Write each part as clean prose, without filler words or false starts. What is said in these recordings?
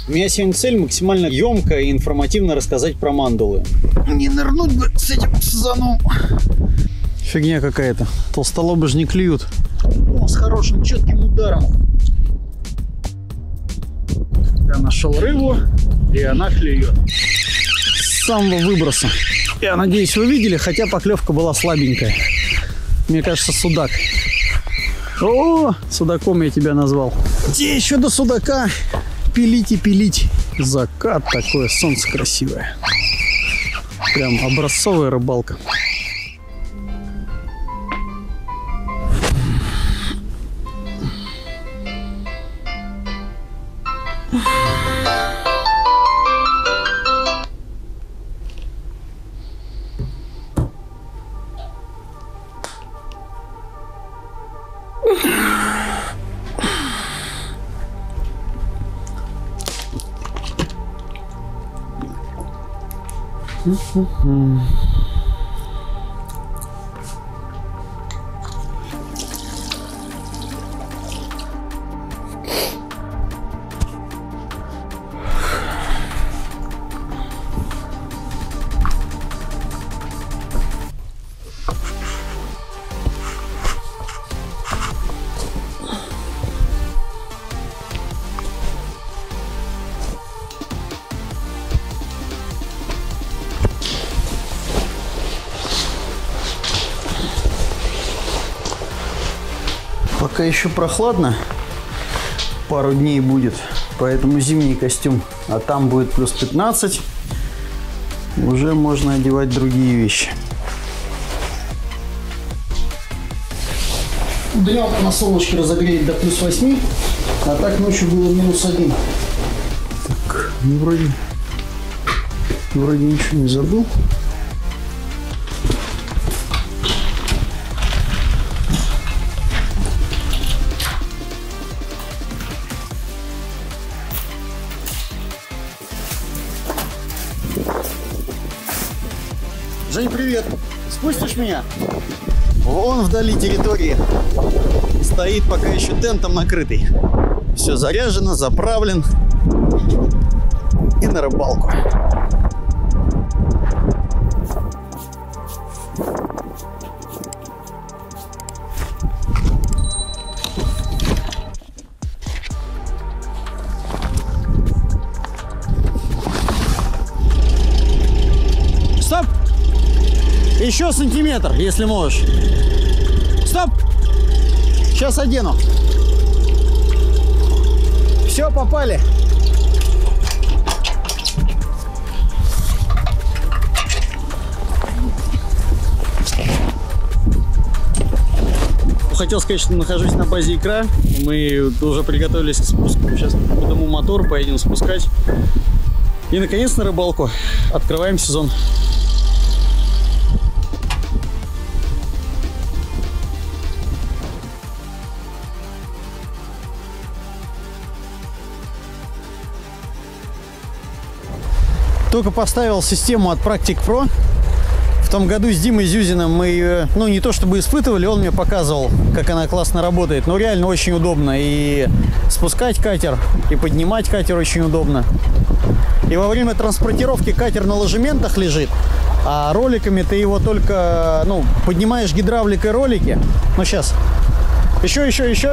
У меня сегодня цель максимально емко и информативно рассказать про мандулы. Не нырнуть бы с этим сазаном. Фигня какая-то. Толстолобы же не клюют. О, с хорошим четким ударом. Я нашел рыбу, и она клюет. С самого выброса. Я надеюсь, вы видели, хотя поклевка была слабенькая. Мне кажется, судак. О, судаком я тебя назвал. Где еще до судака? Пилить и пилить. Закат такое, солнце красивое. Прям образцовая рыбалка. Пока еще прохладно, пару дней будет, поэтому зимний костюм, а там будет плюс 15, уже можно одевать другие вещи. Днем на солнышке разогреет до плюс 8, а так ночью было минус 1. Так, ну вроде ничего не забыл. Жень, привет! Спустишь меня? Вон вдали территории. Стоит пока еще тентом накрытый. Все заряжено, заправлен. И на рыбалку. Стоп! Еще сантиметр, если можешь. Стоп! Сейчас одену. Все, попали. Хотел сказать, что нахожусь на базе икра. Мы уже приготовились к спуску. Сейчас подниму мотор, поедем спускать. И наконец на рыбалку. Открываем сезон. Только поставил систему от Practic Pro. В том году с Димой Зюзиным мы ее, ну, не то чтобы испытывали, он мне показывал, как она классно работает, но реально очень удобно. И спускать катер, и поднимать катер очень удобно. И во время транспортировки катер на ложементах лежит, а роликами ты его только, ну, поднимаешь гидравликой ролики. Ну, сейчас. Еще.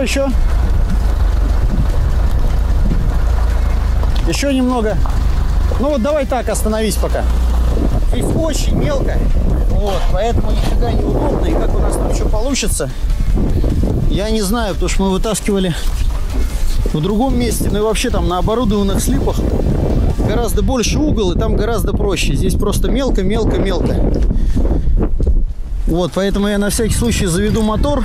Еще немного. Ну вот давай так, остановись пока. Здесь очень мелко, вот, поэтому нифига неудобно. И как у нас там что получится, я не знаю, потому что мы вытаскивали в другом месте. Ну и вообще там на оборудованных слипах гораздо больше угол, и там гораздо проще. Здесь просто мелко. Вот, поэтому я на всякий случай заведу мотор.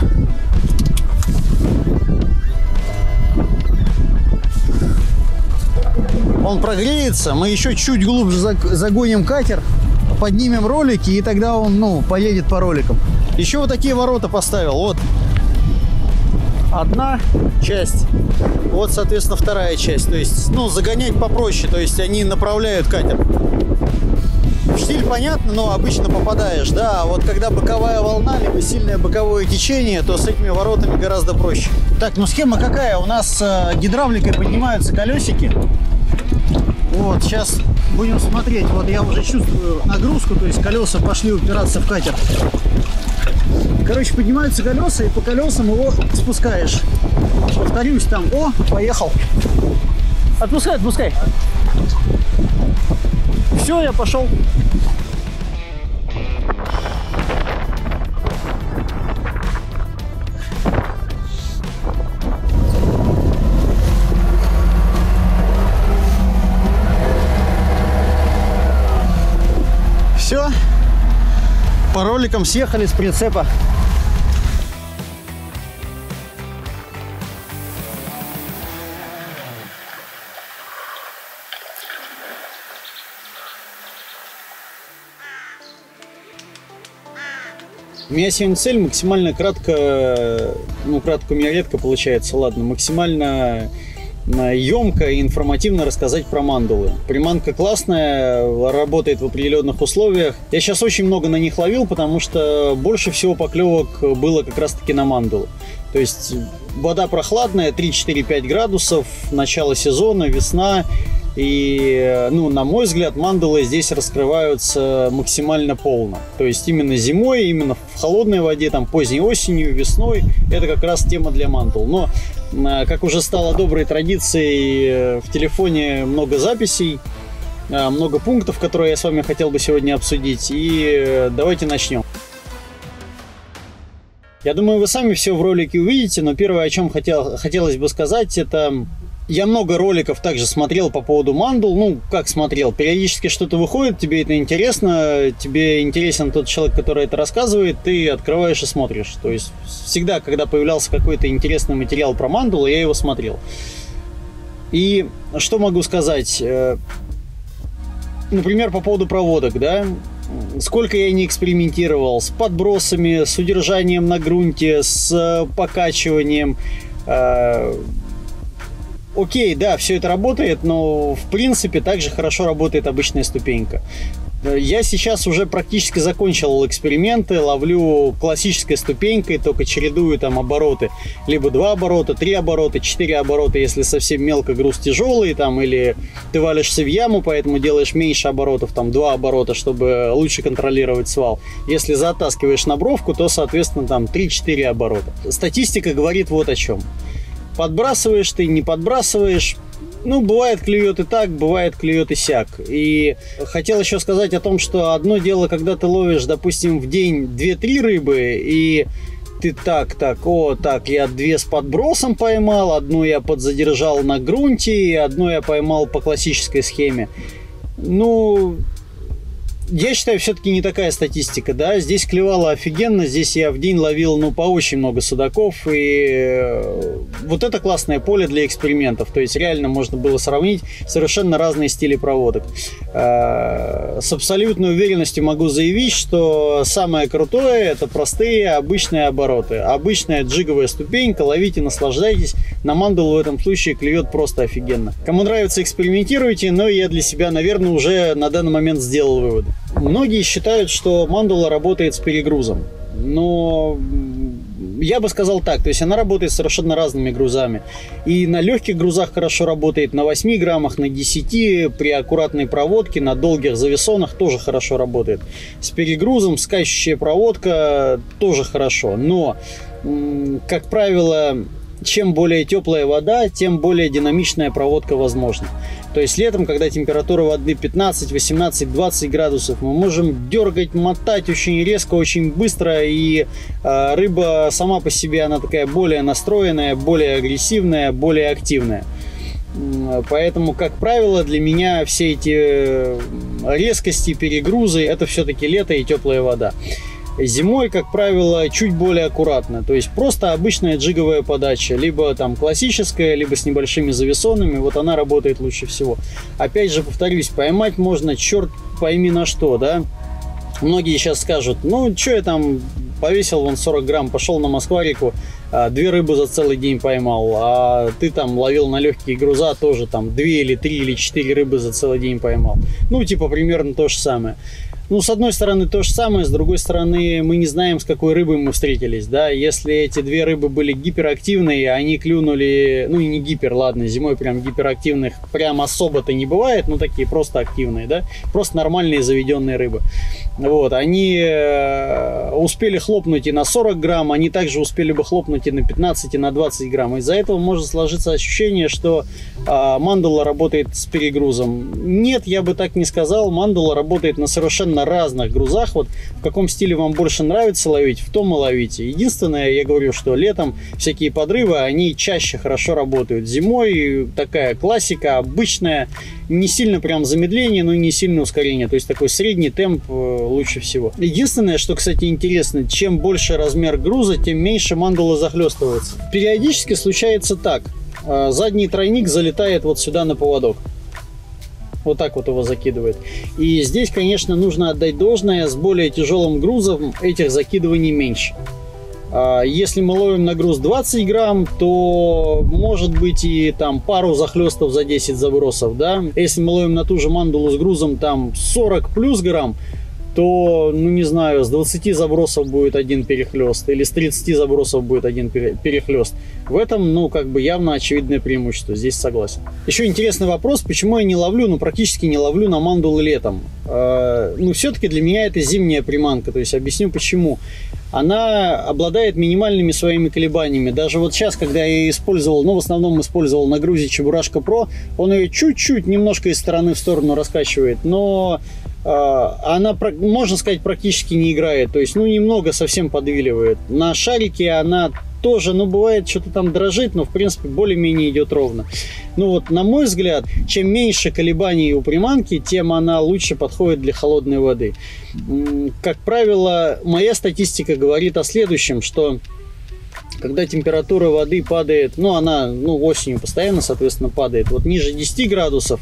Он прогреется, мы еще чуть глубже загоним катер, поднимем ролики, и тогда он, ну, поедет по роликам. Еще вот такие ворота поставил. Вот одна часть, вот, соответственно, вторая часть. То есть, ну, загонять попроще, то есть они направляют катер. Штиль понятно, но обычно попадаешь, да. А вот когда боковая волна, либо сильное боковое течение, то с этими воротами гораздо проще. Так, ну схема какая? У нас гидравликой поднимаются колесики. Вот, сейчас будем смотреть. Вот я уже чувствую нагрузку, то есть колеса пошли упираться в катер. Короче, поднимаются колеса, и по колесам его спускаешь. Повторюсь, там, о, поехал. Отпускай, отпускай. Все, я пошел. Все, по роликам съехали с прицепа. У меня сегодня цель максимально кратко, ну кратко у меня редко получается, ладно, максимально емко и информативно рассказать про мандулы. Приманка классная, работает в определенных условиях. Я сейчас очень много на них ловил, потому что больше всего поклевок было как раз таки на мандулы. То есть вода прохладная, 3-4-5 градусов, начало сезона, весна. И, ну, на мой взгляд, мандулы здесь раскрываются максимально полно. То есть именно зимой, именно в холодной воде, там поздней осенью, весной, это как раз тема для мандул. Но, как уже стало доброй традицией, в телефоне много записей, много пунктов, которые я с вами хотел бы сегодня обсудить. И давайте начнем. Я думаю, вы сами все в ролике увидите, но первое, о чем хотелось бы сказать, это... Я много роликов также смотрел по поводу мандул. Ну, как смотрел? Периодически что-то выходит, тебе это интересно, тебе интересен тот человек, который это рассказывает, ты открываешь и смотришь. То есть всегда, когда появлялся какой-то интересный материал про мандулы, я его смотрел. И что могу сказать? Например, по поводу проводок, да? Сколько я не экспериментировал с подбросами, с удержанием на грунте, с покачиванием. Окей, да, все это работает, но в принципе также хорошо работает обычная ступенька. Я сейчас уже практически закончил эксперименты, ловлю классической ступенькой, только чередую там обороты. Либо 2 оборота, 3 оборота, 4 оборота, если совсем мелко, груз тяжелый, там, или ты валишься в яму, поэтому делаешь меньше оборотов, там 2 оборота, чтобы лучше контролировать свал. Если затаскиваешь на бровку, то, соответственно, там 3-4 оборота. Статистика говорит вот о чем. Подбрасываешь ты, не подбрасываешь. Ну, бывает клюет и так, бывает клюет и сяк. И хотел еще сказать о том, что одно дело, когда ты ловишь, допустим, в день 2-3 рыбы, и ты так, я 2 с подбросом поймал, одну я подзадержал на грунте, и одну я поймал по классической схеме. Ну... Я считаю, все-таки не такая статистика, да, здесь клевало офигенно, здесь я в день ловил, ну, по очень много судаков, и вот это классное поле для экспериментов, то есть реально можно было сравнить совершенно разные стили проводок. С абсолютной уверенностью могу заявить, что самое крутое — это простые обычные обороты, обычная джиговая ступенька, ловите, наслаждайтесь, на мандулу в этом случае клюет просто офигенно. Кому нравится, экспериментируйте, но я для себя, наверное, уже на данный момент сделал выводы. Многие считают, что мандула работает с перегрузом, но я бы сказал так, то есть она работает с совершенно разными грузами. И на легких грузах хорошо работает, на 8 граммах, на 10, при аккуратной проводке, на долгих завесонах тоже хорошо работает. С перегрузом скачущая проводка тоже хорошо, но, как правило, чем более теплая вода, тем более динамичная проводка возможна. То есть летом, когда температура воды 15, 18, 20 градусов, мы можем дергать, мотать очень резко, очень быстро, и рыба сама по себе, она такая более настроенная, более агрессивная, более активная. Поэтому, как правило, для меня все эти резкости, перегрузы, это все-таки лето и теплая вода. Зимой, как правило, чуть более аккуратно, то есть просто обычная джиговая подача, либо там классическая, либо с небольшими завесонами, вот она работает лучше всего. Опять же, повторюсь, поймать можно черт пойми на что, да. Многие сейчас скажут, ну, что я там повесил вон 40 грамм, пошел на москварику, 2 рыбы за целый день поймал, а ты там ловил на легкие груза тоже там 2 или 3 или 4 рыбы за целый день поймал. Ну, типа примерно то же самое. Ну, с одной стороны то же самое, с другой стороны мы не знаем, с какой рыбой мы встретились, да. Если эти 2 рыбы были гиперактивные, они клюнули, ну и не гипер, ладно, зимой прям гиперактивных прям особо-то не бывает, ну такие просто активные, да, просто нормальные заведенные рыбы. Вот, они успели хлопнуть и на 40 грамм, они также успели бы хлопнуть и на 15, и на 20 грамм. Из-за этого может сложиться ощущение, что мандула работает с перегрузом. Нет, я бы так не сказал, мандула работает на совершенно разных грузах. Вот в каком стиле вам больше нравится ловить, в том и ловите. Единственное, я говорю, что летом всякие подрывы, они чаще хорошо работают. Зимой такая классика, обычная, не сильно прям замедление, но и не сильно ускорение. То есть такой средний темп лучше всего. Единственное, что, кстати, интересно, чем больше размер груза, тем меньше мандула захлестывается. Периодически случается так. Задний тройник залетает вот сюда на поводок. Вот так вот его закидывает. И здесь, конечно, нужно отдать должное, с более тяжелым грузом этих закидываний меньше. Если мы ловим на груз 20 грамм, то может быть и там пару захлестов за 10 забросов, да. Если мы ловим на ту же мандулу с грузом там 40 плюс грамм, то, ну не знаю, с 20 забросов будет один перехлест, или с 30 забросов будет один перехлест. В этом, ну, как бы явно очевидное преимущество, здесь согласен. Еще интересный вопрос, почему я не ловлю, ну, практически не ловлю на мандулы летом. Ну, все-таки для меня это зимняя приманка, то есть объясню почему. Она обладает минимальными своими колебаниями. Даже вот сейчас, когда я ее использовал, ну, в основном использовал на грузе Чебурашка Про, он ее чуть-чуть, немножко из стороны в сторону раскачивает, но она, можно сказать, практически не играет. То есть, ну, немного совсем подвиливает. На шарике она тоже, ну, бывает, что-то там дрожит, но, в принципе, более-менее идет ровно. Ну, вот, на мой взгляд, чем меньше колебаний у приманки, тем она лучше подходит для холодной воды. Как правило, моя статистика говорит о следующем, что когда температура воды падает, ну, она, ну, осенью постоянно, соответственно, падает, вот ниже 10 градусов,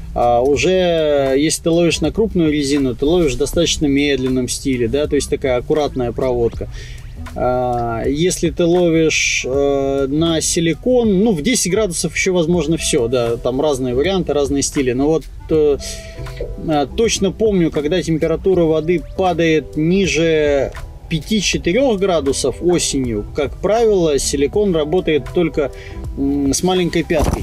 уже если ты ловишь на крупную резину, ты ловишь в достаточно медленном стиле, да, то есть такая аккуратная проводка. Если ты ловишь на силикон, ну, в 10 градусов еще возможно все, да, там разные варианты, разные стили. Но вот точно помню, когда температура воды падает ниже 5-4 градусов осенью, как правило, силикон работает только с маленькой пяткой.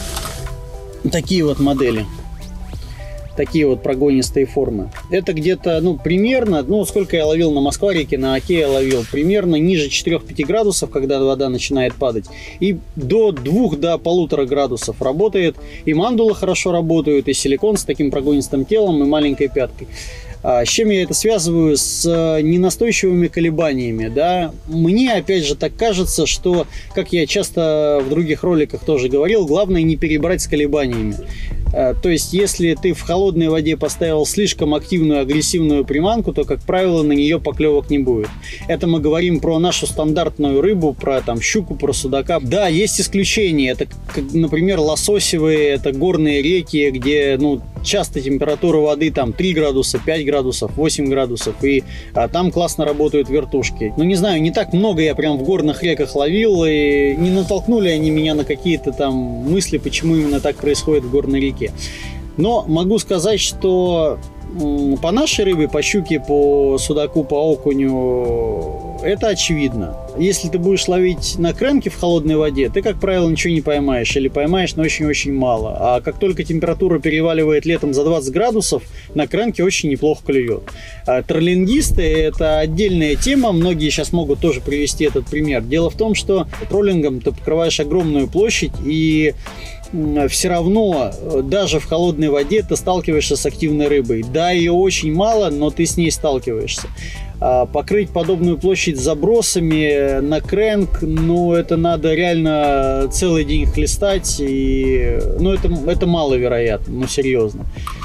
Такие вот модели. Такие вот прогонистые формы. Это где-то, ну, примерно, ну, сколько я ловил на Москва-реке, на Оке я ловил, примерно ниже 4-5 градусов, когда вода начинает падать, и до 2 до 1,5 градусов работает. И мандулы хорошо работают, и силикон с таким прогонистым телом, и маленькой пяткой. С чем я это связываю? С ненастойчивыми колебаниями, да. Мне, опять же, так кажется, что, как я часто в других роликах тоже говорил, главное не перебрать с колебаниями. То есть, если ты в холодной воде поставил слишком активную, агрессивную приманку, то, как правило, на нее поклевок не будет. Это мы говорим про нашу стандартную рыбу, про там щуку, про судака. Да, есть исключения. Это, например, лососевые, это горные реки, где, ну, часто температура воды там 3 градуса, 5 градусов, 8 градусов, и там классно работают вертушки. Ну, не знаю, не так много я прям в горных реках ловил, и не натолкнули они меня на какие-то там мысли, почему именно так происходит в горной реке. Но могу сказать, что по нашей рыбе, по щуке, по судаку, по окуню, это очевидно. Если ты будешь ловить на кренке в холодной воде, ты, как правило, ничего не поймаешь, или поймаешь, но очень-очень мало. А как только температура переваливает летом за 20 градусов, на кренке очень неплохо клюет. Троллингисты – это отдельная тема, многие сейчас могут тоже привести этот пример. Дело в том, что троллингом ты покрываешь огромную площадь, и все равно даже в холодной воде ты сталкиваешься с активной рыбой. Да, ее очень мало, но ты с ней сталкиваешься. Покрыть подобную площадь забросами на кренк, ну, это надо реально целый день хлестать, и, ну, это маловероятно, ну, серьезно.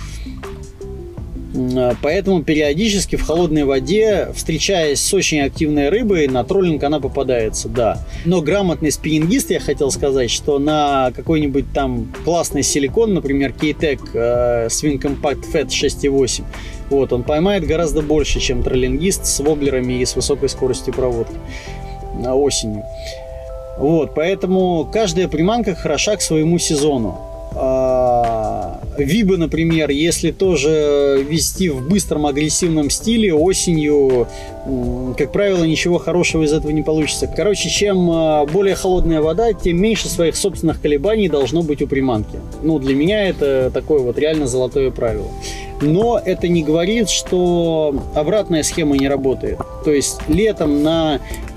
Поэтому периодически в холодной воде, встречаясь с очень активной рыбой, на троллинг она попадается, да. Но грамотный спиннингист, я хотел сказать, что на какой-нибудь там классный силикон, например, K-Tech Swing Compact Fat 6.8, вот, он поймает гораздо больше, чем троллингист с воблерами и с высокой скоростью проводки осенью. Вот, поэтому каждая приманка хороша к своему сезону. Вибы, например, если тоже вести в быстром агрессивном стиле, осенью, как правило, ничего хорошего из этого не получится. Короче, чем более холодная вода, тем меньше своих собственных колебаний должно быть у приманки. Ну, для меня это такое вот реально золотое правило. Но это не говорит, что обратная схема не работает. То есть летом на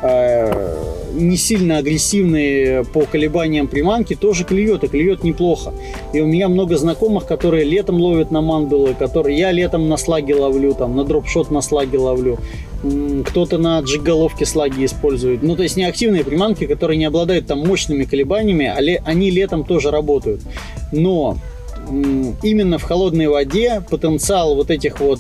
не сильно агрессивные по колебаниям приманки тоже клюет, и клюет неплохо. И у меня много знакомых, которые летом ловят на мандулы, которые я летом на слаги ловлю, там, на дропшот на слаги ловлю. Кто-то на джиг-головке слаги использует. Ну, то есть неактивные приманки, которые не обладают там мощными колебаниями, они летом тоже работают. Но именно в холодной воде потенциал вот этих вот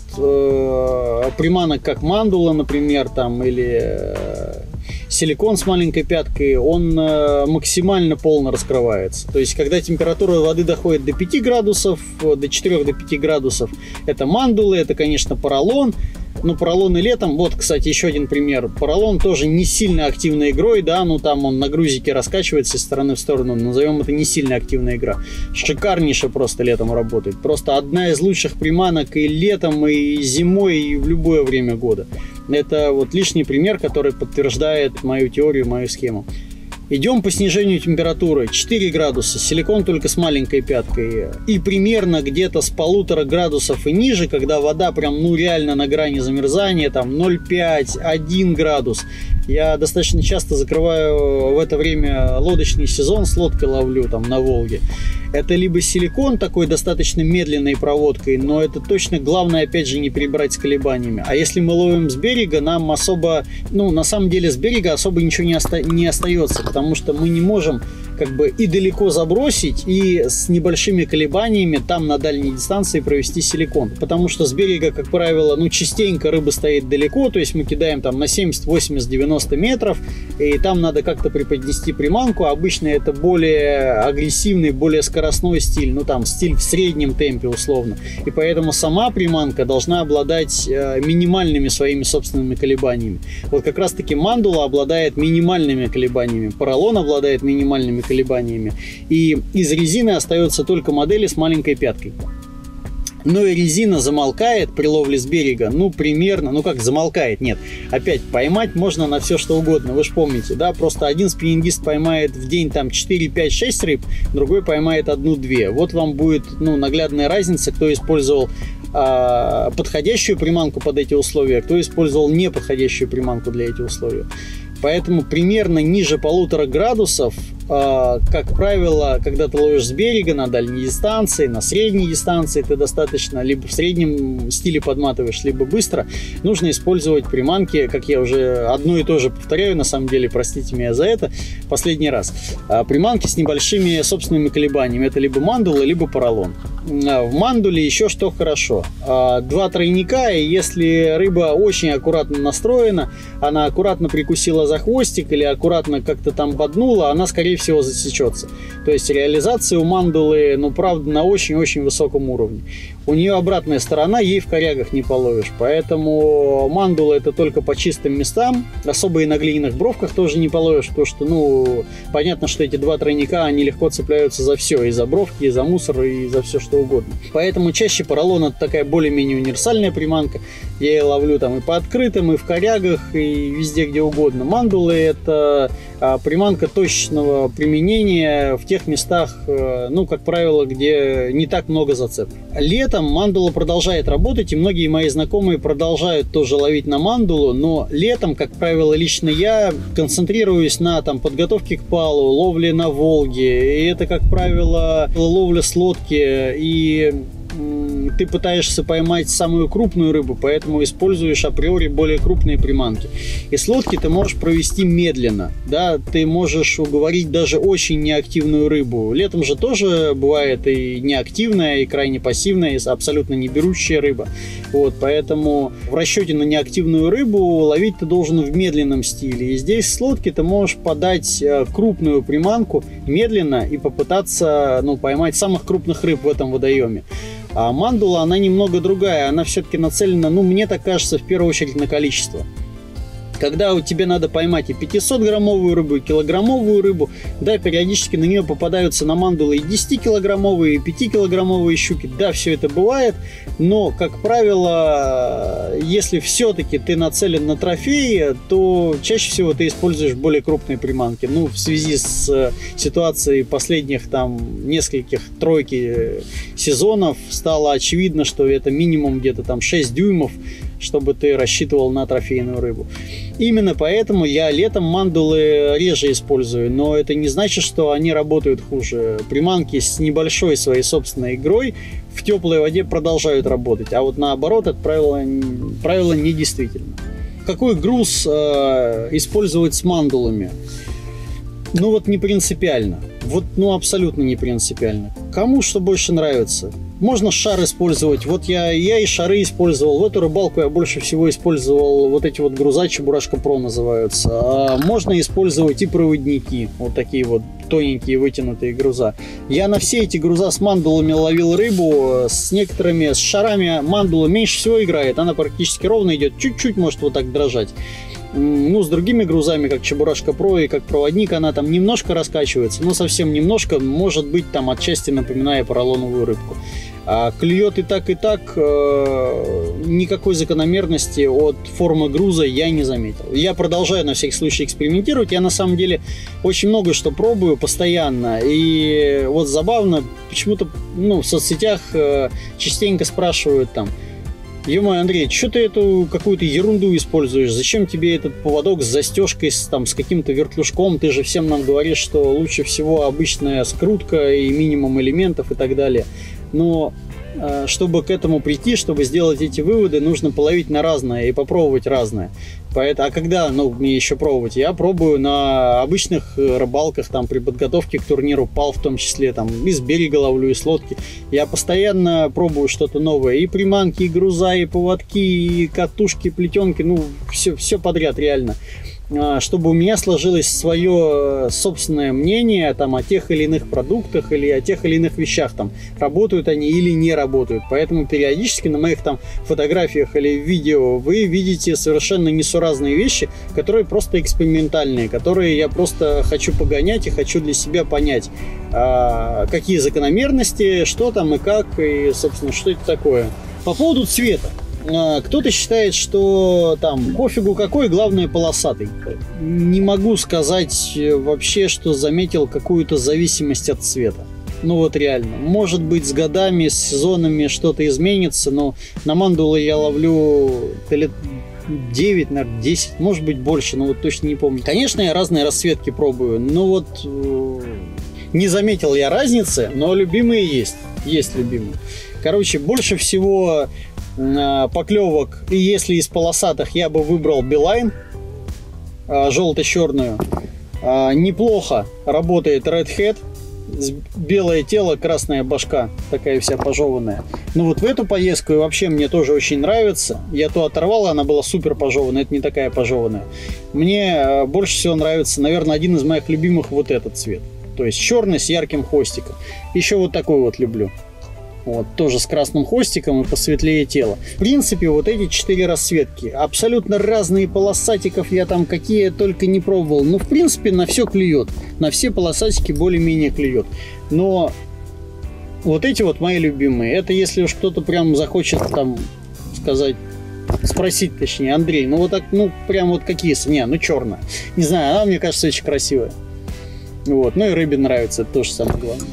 приманок, как мандула, например, там, или силикон с маленькой пяткой, он максимально полно раскрывается. То есть, когда температура воды доходит до 5 градусов, до 4-5 градусов, это мандулы, это, конечно, поролон. Но поролон и летом, вот, кстати, еще один пример. Поролон тоже не сильно активной игрой, да, ну там он на грузике раскачивается из стороны в сторону, назовем это не сильно активная игра. Шикарнейше просто летом работает. Просто одна из лучших приманок и летом, и зимой, и в любое время года. Это вот лишний пример, который подтверждает мою теорию, мою схему. Идем по снижению температуры. 4 градуса, силикон только с маленькой пяткой. И примерно где-то с 1,5 градусов и ниже, когда вода прям, ну, реально на грани замерзания, там 0,5, 1 градус. Я достаточно часто закрываю в это время лодочный сезон, с лодкой ловлю там на Волге. Это либо силикон такой достаточно медленной проводкой, но это точно главное, опять же, не перебрать с колебаниями. А если мы ловим с берега, нам особо, ну, на самом деле с берега особо ничего не остается, потому что мы не можем как бы и далеко забросить, и с небольшими колебаниями там на дальней дистанции провести силикон. Потому что с берега, как правило, ну, частенько рыба стоит далеко, то есть мы кидаем там на 70, 80, 90 метров, и там надо как-то преподнести приманку. Обычно это более агрессивный, более скоростной стиль, ну там стиль в среднем темпе условно. И поэтому сама приманка должна обладать минимальными своими собственными колебаниями. Вот как раз таки мандула обладает минимальными колебаниями, поролон обладает минимальными колебаниями, и из резины остается только модели с маленькой пяткой. Но и резина замолкает при ловле с берега, ну, примерно, ну, как замолкает, нет. Опять, поймать можно на все, что угодно, вы же помните, да, просто один спиннингист поймает в день там 4, 5, 6 рыб, другой поймает 1-2. Вот вам будет, ну, наглядная разница, кто использовал подходящую приманку под эти условия, кто использовал неподходящую приманку для этих условий. Поэтому примерно ниже 1,5 градусов, как правило, когда ты ловишь с берега на дальней дистанции, на средней дистанции, ты достаточно либо в среднем стиле подматываешь, либо быстро, нужно использовать приманки, как я уже одно и то же повторяю, на самом деле, простите меня за это, последний раз. Приманки с небольшими собственными колебаниями, это либо мандула, либо поролон. В мандуле еще что хорошо. 2 тройника, и если рыба очень аккуратно настроена, она аккуратно прикусила за хвостик или аккуратно как-то там боднула, она, скорее всего, засечется. То есть реализация у мандулы, ну, правда, на очень-очень высоком уровне. У нее обратная сторона, ей в корягах не половишь. Поэтому мандула это только по чистым местам. Особо и на глиняных бровках тоже не половишь, потому что, ну, понятно, что эти 2 тройника, они легко цепляются за все. И за бровки, и за мусор, и за все, что угодно. Поэтому чаще поролон это такая более-менее универсальная приманка. Я ее ловлю там и по открытым, и в корягах, и везде, где угодно. Мандулы это приманка точечного применения в тех местах, ну, как правило, где не так много зацеп. Летом мандула продолжает работать, и многие мои знакомые продолжают тоже ловить на мандулу, но летом, как правило, лично я концентрируюсь на там подготовке к палу, ловле на Волге, и это, как правило, ловля с лодки, и ты пытаешься поймать самую крупную рыбу, поэтому используешь априори более крупные приманки. И с лодки ты можешь провести медленно, да, ты можешь уговорить даже очень неактивную рыбу. Летом же тоже бывает и неактивная, и крайне пассивная, и абсолютно не берущая рыба. Вот, поэтому в расчете на неактивную рыбу ловить ты должен в медленном стиле. И здесь с лодки ты можешь подать крупную приманку медленно и попытаться, ну, поймать самых крупных рыб в этом водоеме. А мандула, она немного другая, она все-таки нацелена, ну, мне так кажется, в первую очередь на количество. Когда тебе надо поймать и 500-граммовую рыбу, и килограммовую рыбу, да, периодически на нее попадаются на мандулы и 10-килограммовые, и 5-килограммовые щуки. Да, все это бывает, но, как правило, если все-таки ты нацелен на трофеи, то чаще всего ты используешь более крупные приманки. Ну, в связи с ситуацией последних там нескольких тройки сезонов стало очевидно, что это минимум где-то там 6 дюймов, чтобы ты рассчитывал на трофейную рыбу. Именно поэтому я летом мандулы реже использую, но это не значит, что они работают хуже. Приманки с небольшой своей собственной игрой в теплой воде продолжают работать, а вот наоборот, это правило не действительно. Какой груз использовать с мандулами? Ну вот не принципиально. Вот, ну абсолютно не принципиально. Кому что больше нравится. Можно шар использовать. Вот я и шары использовал. В эту рыбалку я больше всего использовал вот эти вот груза, Чебурашка Про называются. А можно использовать и проводники. Вот такие вот тоненькие вытянутые груза. Я на все эти груза с мандулами ловил рыбу. С некоторыми, с шарами мандула меньше всего играет. Она практически ровно идет. Чуть-чуть может вот так дрожать. Ну, с другими грузами, как Чебурашка Про и как проводник, она там немножко раскачивается, но совсем немножко, может быть, там отчасти напоминая поролоновую рыбку. А клюет и так, никакой закономерности от формы груза я не заметил. Я продолжаю на всякий случай экспериментировать. Я на самом деле очень много что пробую постоянно. И вот забавно, почему-то в соцсетях частенько спрашивают там: ё-моё, Андрей, что ты эту какую-то ерунду используешь? Зачем тебе этот поводок с застежкой, с каким-то вертлюжком? Ты же всем нам говоришь, что лучше всего обычная скрутка и минимум элементов и так далее. Но чтобы к этому прийти, чтобы сделать эти выводы, нужно половить на разное и попробовать разное. А когда мне еще пробовать? Я пробую на обычных рыбалках, там, при подготовке к турниру ПАЛ, в том числе, там, и с берега ловлю, и с лодки. Я постоянно пробую что-то новое. И приманки, и груза, и поводки, и катушки, и плетенки. Ну, все подряд, реально. Чтобы у меня сложилось свое собственное мнение там, о тех или иных продуктах или о тех или иных вещах, там, работают они или не работают. Поэтому периодически на моих там фотографиях или видео вы видите совершенно несуразные вещи, которые просто экспериментальные, которые я просто хочу погонять и хочу для себя понять, какие закономерности, что там и как, и, собственно, что это такое. По поводу цвета. Кто-то считает, что там пофигу какой, главное полосатый. Не могу сказать вообще, что заметил какую-то зависимость от цвета. Ну вот реально. Может быть, с годами, с сезонами что-то изменится, но на мандулы я ловлю лет 9, наверное, 10, может быть больше, но вот точно не помню. Конечно, я разные расцветки пробую, но вот не заметил я разницы, но любимые есть. Есть любимые. Короче, больше всего поклевок, и если из полосатых, я бы выбрал Билайн, желто-черную. Неплохо работает Red Head, белое тело, красная башка, такая вся пожеванная. Ну вот в эту поездку и вообще мне тоже очень нравится. Я то оторвал, она была супер пожеванная, это не такая пожеванная. Мне больше всего нравится, наверное, один из моих любимых вот этот цвет. То есть черный с ярким хвостиком. Еще вот такой вот люблю. Вот, тоже с красным хвостиком и посветлее тело. В принципе, вот эти 4 расцветки. Абсолютно разные полосатиков я там какие только не пробовал. Но, в принципе, на все клюет. На все полосатики более-менее клюет. Но вот эти вот мои любимые. Это если уж кто-то прям захочет там спросить, точнее, Андрей, ну вот так, ну прям вот какие? Не, ну черная. Не знаю, она мне кажется очень красивая. Вот, ну и рыбе нравится, это тоже самое главное.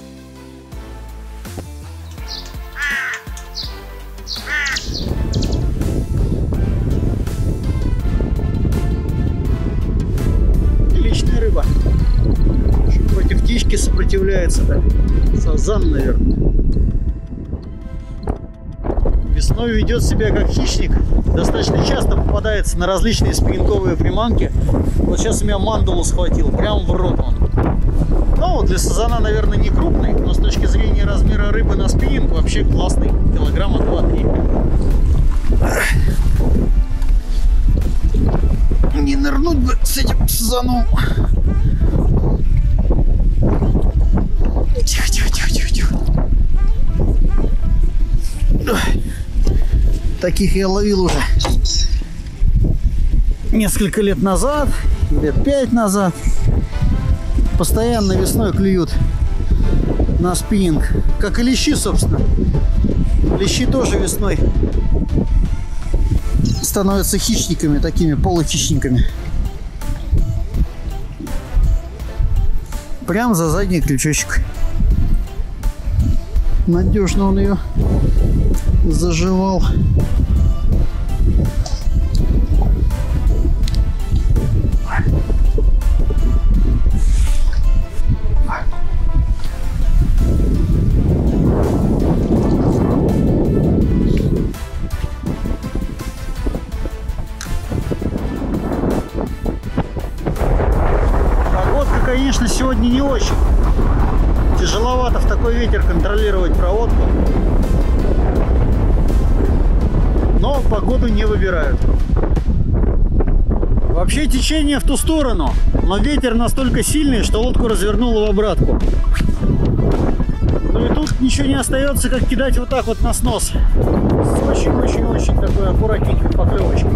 Рыба. Против птички сопротивляется, так. Сазан, наверное. Весной ведет себя как хищник. Достаточно часто попадается на различные спиннинговые приманки. Вот сейчас у меня мандулу схватил. Прямо в рот он. Ну, для сазана, наверное, не крупный. Но с точки зрения размера рыбы на спиннинг вообще классный. Килограмма 2-3. Не нырнуть бы с этим сазаном. Тихо, тихо, тихо, тихо, тихо. Таких я ловил уже. несколько лет назад, лет 5 назад. Постоянно весной клюют на спиннинг. Как и лещи, собственно. Лещи тоже весной становятся хищниками, такими полухищниками. Прям за задний крючочек. Надежно он ее заживал. Конечно, сегодня не очень. Тяжеловато в такой ветер контролировать проводку. Но погоду не выбирают. Вообще течение в ту сторону, но ветер настолько сильный, что лодку развернуло в обратку. Ну и тут ничего не остается, как кидать вот так вот на снос. С очень-очень-очень такой аккуратненькой поклевочкой.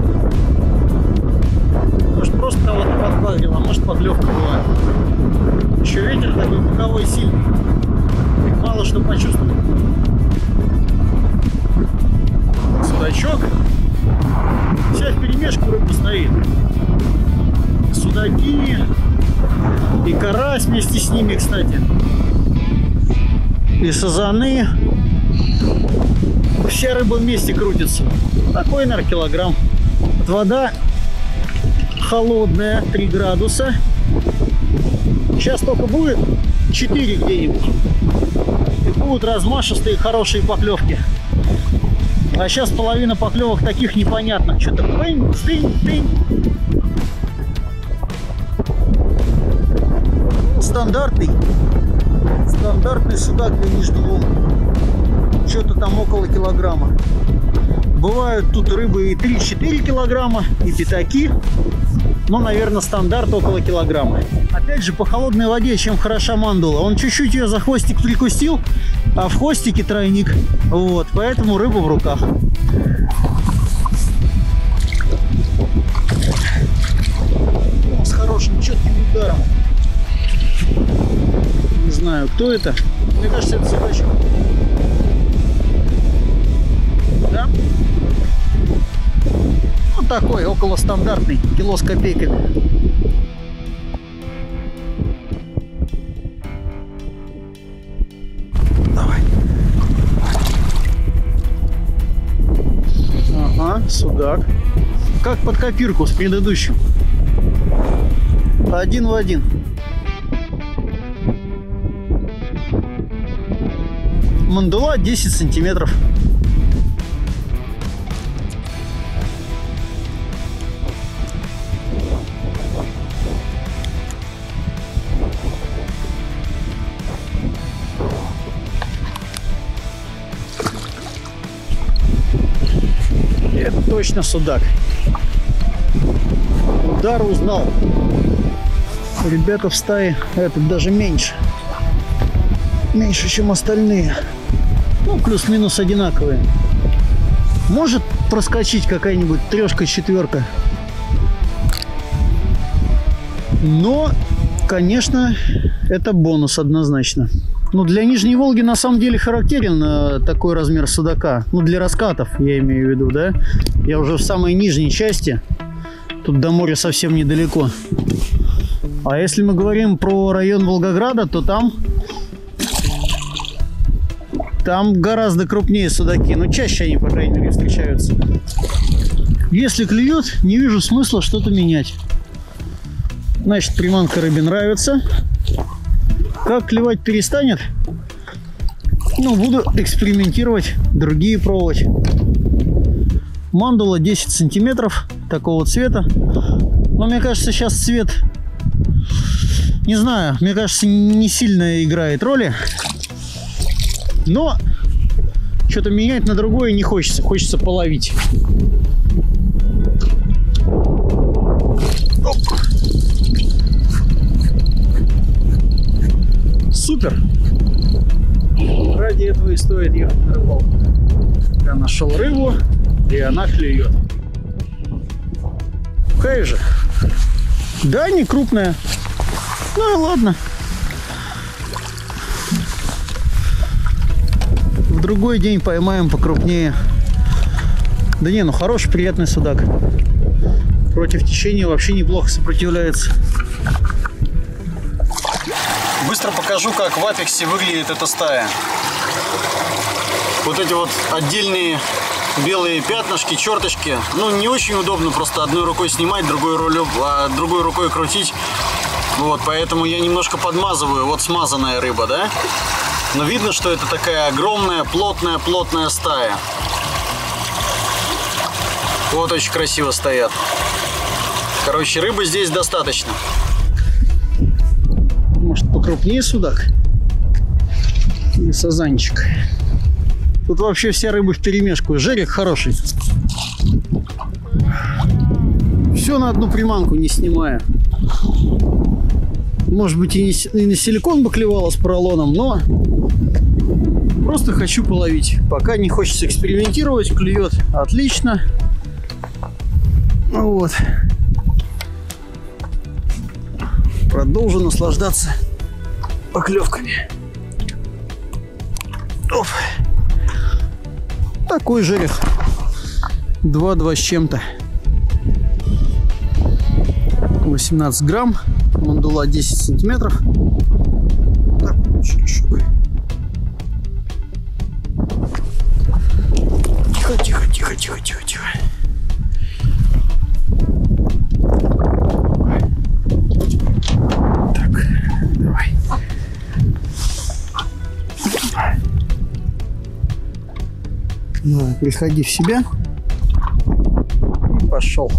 Может, просто кого-то подбагрил, а может, поклевка была. Еще ветер такой боковой сильный. Мало что почувствовать. Судачок. Вся вперемешку рыба стоит. Судаки. И карась вместе с ними, кстати. И сазаны. Вся рыба вместе крутится. Такой, наверное, килограмм. Вот вода холодная, 3 градуса. Сейчас только будет 4 где-нибудь. И будут размашистые хорошие поклевки. А сейчас половина поклевок таких непонятных. Что-то пынь, стынь, тынь. Стандартный судак для нижнего волны. Что-то там около килограмма. Бывают тут рыбы и 3-4 килограмма, и пятаки. Но, наверное, стандарт около килограмма. Опять же, по холодной воде чем хороша мандула. Он чуть-чуть ее за хвостик прикусил, а в хвостике тройник. Вот, поэтому рыба в руках. С хорошим четким ударом. Не знаю, кто это. Мне кажется, это судачок. Да? Вот такой, около стандартный, кило с копейками. Давай. Ага, судак. Как под копирку с предыдущим. Один в один. Мандула 10 сантиметров. Это точно судак. Удар узнал. Ребята в стае, этот даже меньше. Меньше, чем остальные. Ну, плюс-минус одинаковые. Может проскочить какая-нибудь трешка-четверка. Но, конечно, это бонус однозначно. Ну, для Нижней Волги на самом деле характерен такой размер судака. Ну, для раскатов, я имею в виду, да. Я уже в самой нижней части. Тут до моря совсем недалеко. А если мы говорим про район Волгограда, то там гораздо крупнее судаки. Но чаще они, по крайней мере, встречаются. Если клюет, не вижу смысла что-то менять. Значит, приманка рыбе нравится. Как клевать перестанет, ну, буду экспериментировать, другие пробовать. Мандула 10 сантиметров, такого цвета. Но мне кажется, сейчас цвет, не знаю, мне кажется, не сильно играет роли. Но что-то менять на другое не хочется. Хочется половить. Оп. Супер! Ради этого и стоит ехать на рыбалку. Я нашел рыбу, и она клюет. сухая же. Да, не крупная. Ну ладно. В другой день поймаем покрупнее. Да не, ну хороший, приятный судак. Против течения вообще неплохо сопротивляется. Быстро покажу, как в апексе выглядит эта стая. Вот эти вот отдельные белые пятнышки, черточки. Ну, не очень удобно просто одной рукой снимать, другой рукой крутить. Вот, поэтому я немножко подмазываю. Вот смазанная рыба, да? Но видно, что это такая огромная, плотная стая. Вот очень красиво стоят. Короче, рыбы здесь достаточно. Может, покрупнее судак? Или сазанчик? Тут вообще вся рыба вперемешку. Жерех хороший. Все на одну приманку, не снимая. Может быть, и на силикон бы клевала с поролоном, но просто хочу половить. Пока не хочется экспериментировать, клюет отлично. Вот. Продолжу наслаждаться поклевками. Оп. Такой жерех. 2 с чем-то. 18 грамм. Мандула 10 сантиметров. Так, тихо. Так, давай. Давай, приходи в себя. И пошел.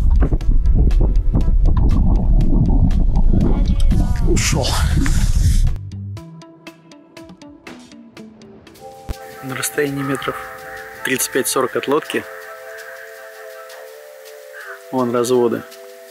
Ушел. На расстоянии метров 35-40 от лодки вон разводы.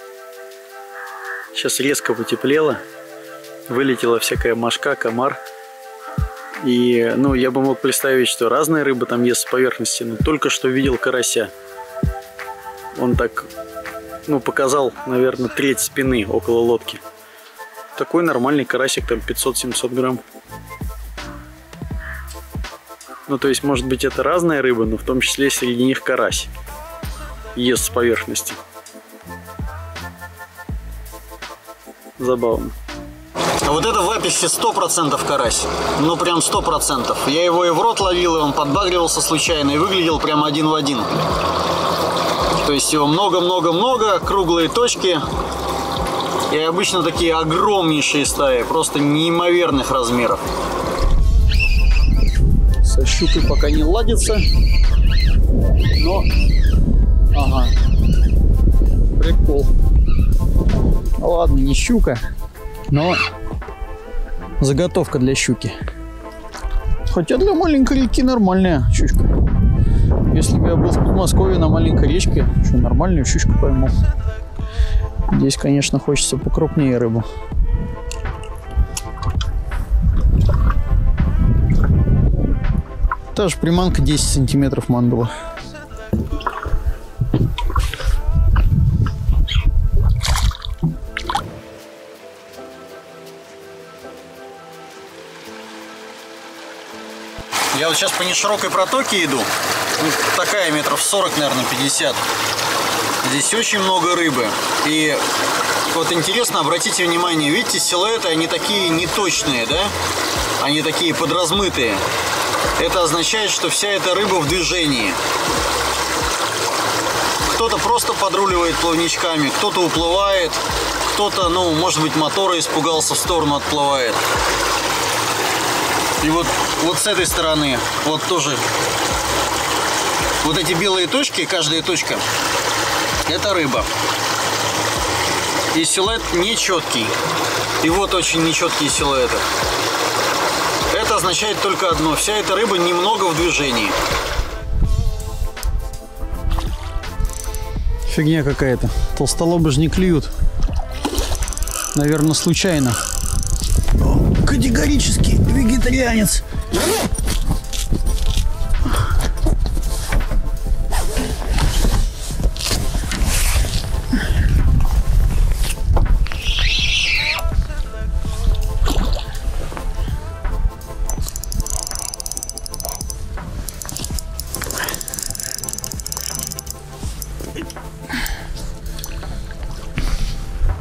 Сейчас резко потеплело, вылетела всякая мошка, комар. И, ну, я бы мог представить, что разные рыбы там ест с поверхности, но только что видел карася. Он так, ну, показал, наверное, треть спины около лодки. Такой нормальный карасик, там 500-700 грамм. Ну, то есть, может быть, это разные рыбы, но в том числе среди них карась ест с поверхности. Забавно. А вот это в апексе 100% карась. Ну, прям 100%. Я его и в рот ловил, и он подбагривался случайно, и выглядел прям один в один. То есть его много-много-много, круглые точки. И обычно такие огромнейшие стаи, просто неимоверных размеров. Со щукой пока не ладится, но... Ага, прикол. Ну, ладно, не щука, но заготовка для щуки. Хотя для маленькой реки нормальная щучка. Если бы я был в Подмосковье на маленькой речке, что, нормальную щучку пойму. Здесь, конечно, хочется покрупнее рыбу. Та же приманка 10 сантиметров мандула. Я вот сейчас по неширокой протоке иду. Такая метров 40, наверное, 50. Здесь очень много рыбы. И вот интересно, обратите внимание, видите, силуэты, они такие неточные, да? Они такие подразмытые. Это означает, что вся эта рыба в движении. Кто-то просто подруливает плавничками, кто-то уплывает, кто-то, ну, может быть, мотора испугался, в сторону отплывает. И вот с этой стороны, вот тоже, вот эти белые точки, каждая точка, это рыба. И силуэт нечеткий. И вот очень нечеткие силуэты. Это означает только одно: вся эта рыба немного в движении. Фигня какая-то. Толстолобы же не клюют. Наверное, случайно. Категорически вегетарианец.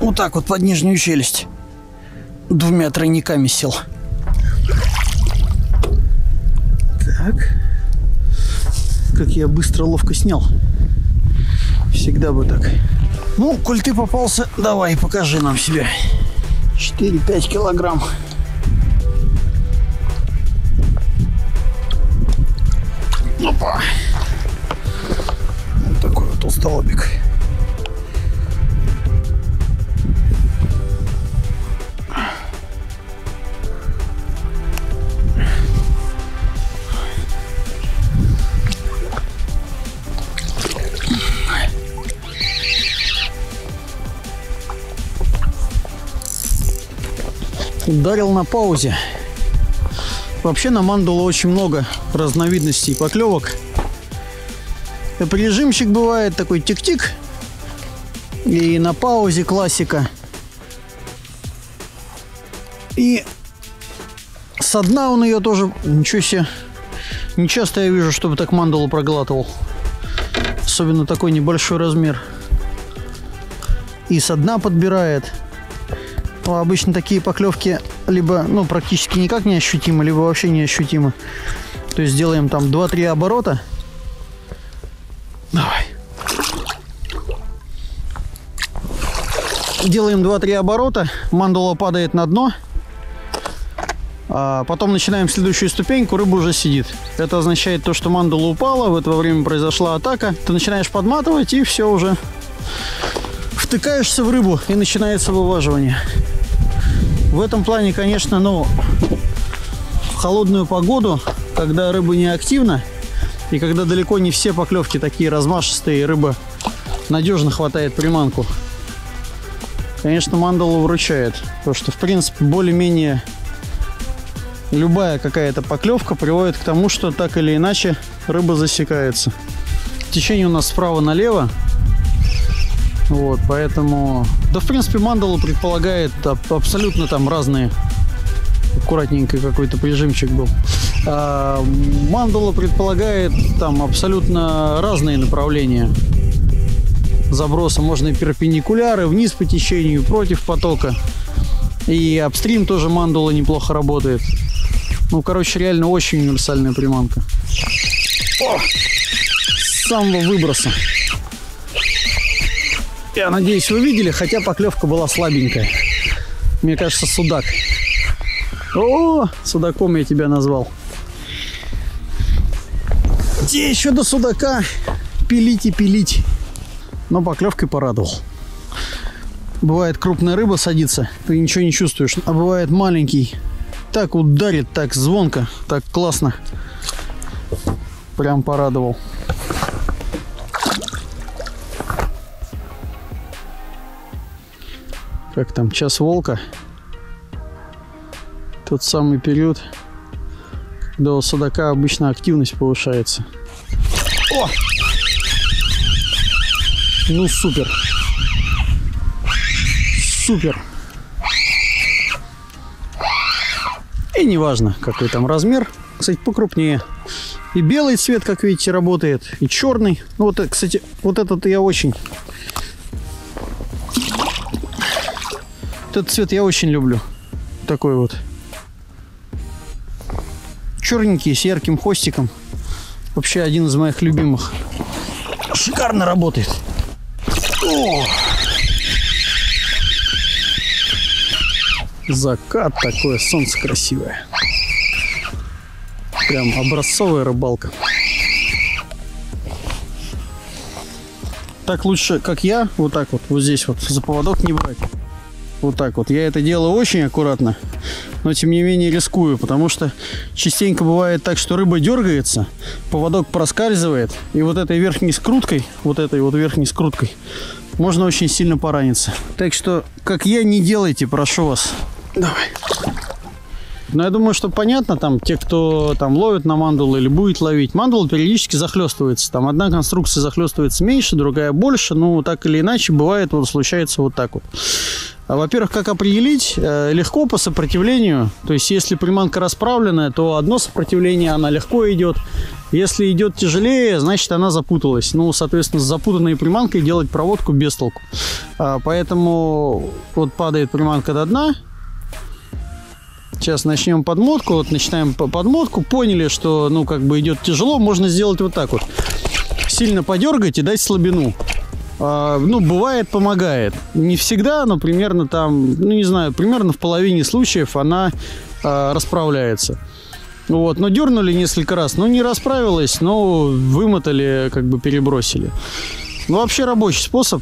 Вот так вот под нижнюю челюсть. 2 тройниками сел. Так. Как я быстро, ловко снял. Всегда бы так. Ну, коль ты попался, давай, покажи нам себя. 4-5 килограмм. Опа. Вот такой вот толстолобик. Ударил на паузе. Вообще на мандулу очень много разновидностей поклевок. Режимчик бывает такой тик-тик. И на паузе классика. И со дна он ее тоже, ничего себе, не часто я вижу, чтобы так мандулу проглатывал. Особенно такой небольшой размер. И со дна подбирает. Обычно такие поклевки либо, ну, практически никак не ощутимы, либо вообще не ощутимы. То есть делаем там 2-3 оборота. Давай. Делаем 2-3 оборота, мандула падает на дно. А потом начинаем следующую ступеньку, рыба уже сидит. Это означает то, что мандула упала, в это время произошла атака. Ты начинаешь подматывать, и все уже. Втыкаешься в рыбу, и начинается вываживание. В этом плане, конечно, ну, в холодную погоду, когда рыба не активна, и когда далеко не все поклевки такие размашистые, и рыба надежно хватает приманку, конечно, мандула выручает. Потому что, в принципе, более-менее любая какая-то поклевка приводит к тому, что так или иначе рыба засекается. Течение у нас справа налево. Вот, поэтому... Да, в принципе, мандула предполагает абсолютно там разные. Аккуратненько какой-то прижимчик был. Мандула предполагает там абсолютно разные направления заброса. Можно и перпендикуляры, вниз по течению, против потока. И апстрим тоже мандула неплохо работает. Ну, короче, реально очень универсальная приманка. О! С самого выброса. Я надеюсь, вы видели, хотя поклевка была слабенькая. Мне кажется, судак. О, судаком я тебя назвал. Где еще до судака пилить и пилить. Но поклевкой порадовал. Бывает, крупная рыба садится, ты ничего не чувствуешь. А бывает, маленький. Так ударит, так звонко, так классно. Прям порадовал. Как там, час волка? Тот самый период, когда у судака обычно активность повышается. О! Ну супер! Супер! И неважно, какой там размер. Кстати, покрупнее. И белый цвет, как видите, работает, и черный. Ну вот, кстати, вот этот я очень... Этот цвет я очень люблю. Такой вот. Черненький, с ярким хвостиком. Вообще один из моих любимых. Шикарно работает. О! Закат такое, солнце красивое. Прям образцовая рыбалка. Так лучше, как я, вот так вот, вот здесь вот, за поводок не брать. Вот так вот. Я это делаю очень аккуратно, но тем не менее рискую, потому что частенько бывает так, что рыба дергается, поводок проскальзывает, и вот этой верхней скруткой, можно очень сильно пораниться. Так что, как я, не делайте, прошу вас. Давай. Но я думаю, что понятно, там, те, кто там ловит на мандулу или будет ловить, мандула периодически захлестывается. Там одна конструкция захлестывается меньше, другая больше, ну, так или иначе, бывает, вот случается вот так вот. Во-первых, как определить? Легко по сопротивлению. То есть, если приманка расправленная, то одно сопротивление, она легко идет. Если идет тяжелее, значит, она запуталась. Ну, соответственно, с запутанной приманкой делать проводку без толку. Поэтому вот падает приманка до дна. Сейчас начнем подмотку. Вот начинаем подмотку. Поняли, что, ну, как бы идет тяжело. Можно сделать вот так вот. Сильно подергать и дать слабину. Ну, бывает, помогает. Не всегда, но примерно там, ну, не знаю, примерно в половине случаев она расправляется. Вот, но дернули несколько раз, но не расправилась, но вымотали, как бы перебросили. Ну, вообще рабочий способ.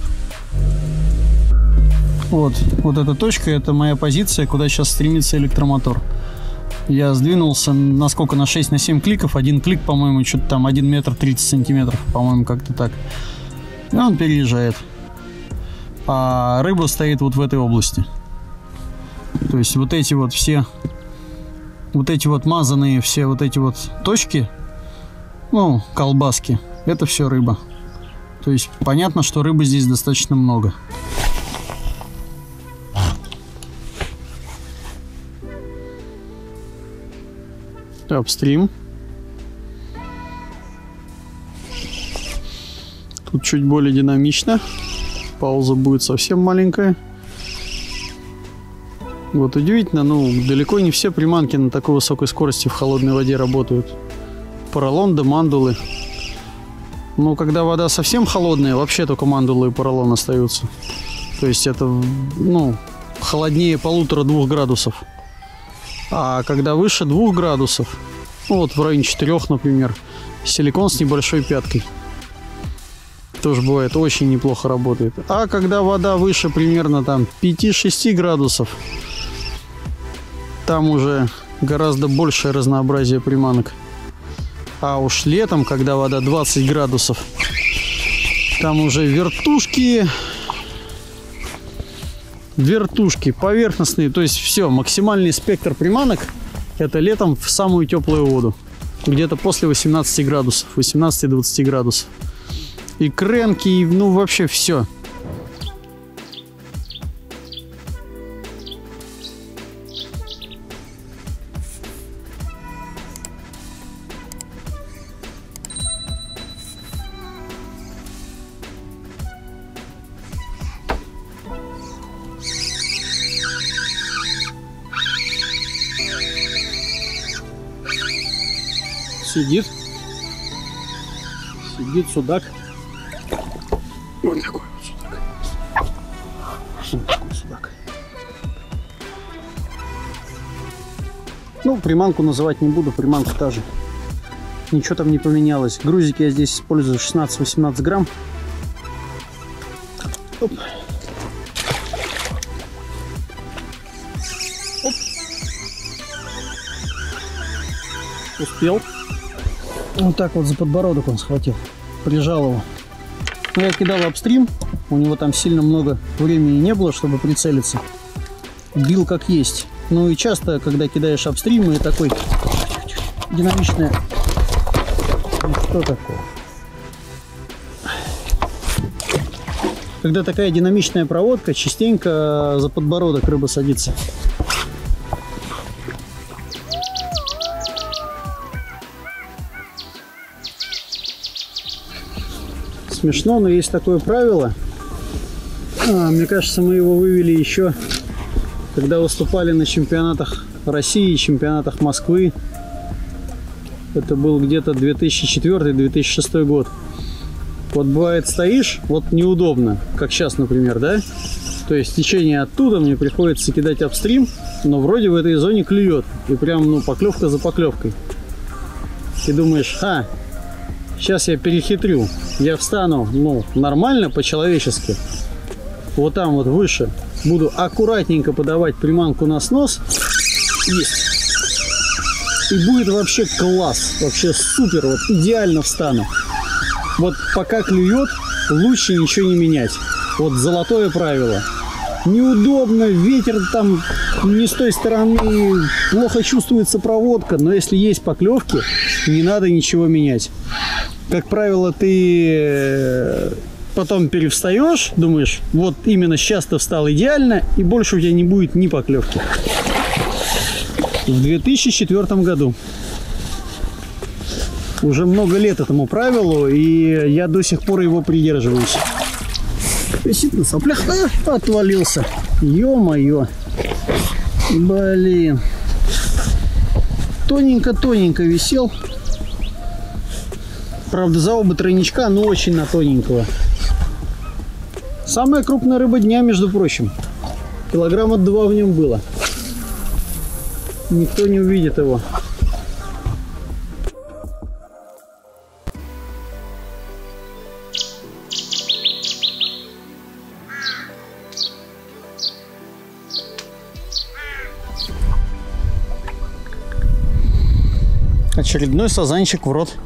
Вот эта точка, это моя позиция, куда сейчас стремится электромотор. Я сдвинулся на сколько? На 6-7 кликов. Один клик, по-моему, что-то там 1 метр 30 сантиметров, по-моему, как-то так. И он переезжает. А рыба стоит вот в этой области. То есть вот эти вот все, вот эти вот мазанные все вот эти вот точки, ну, колбаски, это все рыба. То есть понятно, что рыбы здесь достаточно много. Апстрим. Тут чуть более динамично. Пауза будет совсем маленькая. Вот удивительно, ну, далеко не все приманки на такой высокой скорости в холодной воде работают. Поролон да мандулы. Но когда вода совсем холодная, вообще только мандулы и поролон остаются. То есть это, ну, холоднее 1,5-2 градусов. А когда выше 2 градусов, ну, вот в районе 4, например, силикон с небольшой пяткой. Тоже бывает, очень неплохо работает. А когда вода выше примерно там 5-6 градусов, там уже гораздо большее разнообразие приманок. А уж летом, когда вода 20 градусов, там уже вертушки, поверхностные. То есть все, максимальный спектр приманок это летом в самую теплую воду. Где-то после 18 градусов, 18-20 градусов. И кренки, и, ну, вообще все. Сидит судак. Вот такой вот судак. Вот такой судак. Ну, приманку называть не буду, приманка та же. Ничего там не поменялось. Грузики я здесь использую 16-18 грамм. Оп. Оп. Успел. Вот так вот за подбородок он схватил. Прижал его. Но я кидал апстрим. У него там сильно много времени не было, чтобы прицелиться. Бил как есть. Ну и часто, когда кидаешь апстрим, и такой динамичная... Ну, что такое? Когда такая динамичная проводка, частенько за подбородок рыба садится. Смешно, но есть такое правило. Мне кажется, мы его вывели еще, когда выступали на чемпионатах России, чемпионатах Москвы. Это был где-то 2004-2006 год. Вот бывает, стоишь, вот неудобно, как сейчас, например, да? То есть течение оттуда, мне приходится кидать апстрим, но вроде в этой зоне клюет. И прям, ну, поклевка за поклевкой. Ты думаешь, сейчас я перехитрю. Я встану, ну, нормально, по-человечески. Вот там вот выше. Буду аккуратненько подавать приманку на снос. Есть. И будет вообще класс. Вообще супер. Вот идеально встану. Вот пока клюет, лучше ничего не менять. Вот золотое правило. Неудобно, ветер там не с той стороны, плохо чувствуется проводка, но если есть поклевки, не надо ничего менять. Как правило, ты потом перевстаешь, думаешь, вот именно сейчас ты встал идеально, и больше у тебя не будет ни поклевки. В 2004 году. Уже много лет этому правилу, и я до сих пор его придерживаюсь. Висит на соплях. Отвалился. Ё-моё. Блин. Тоненько-тоненько висел. Правда, за оба тройничка, но очень на тоненького. Самая крупная рыба дня, между прочим. Килограмма 2 в нем было. Никто не увидит его. Очередной сазанчик в рот.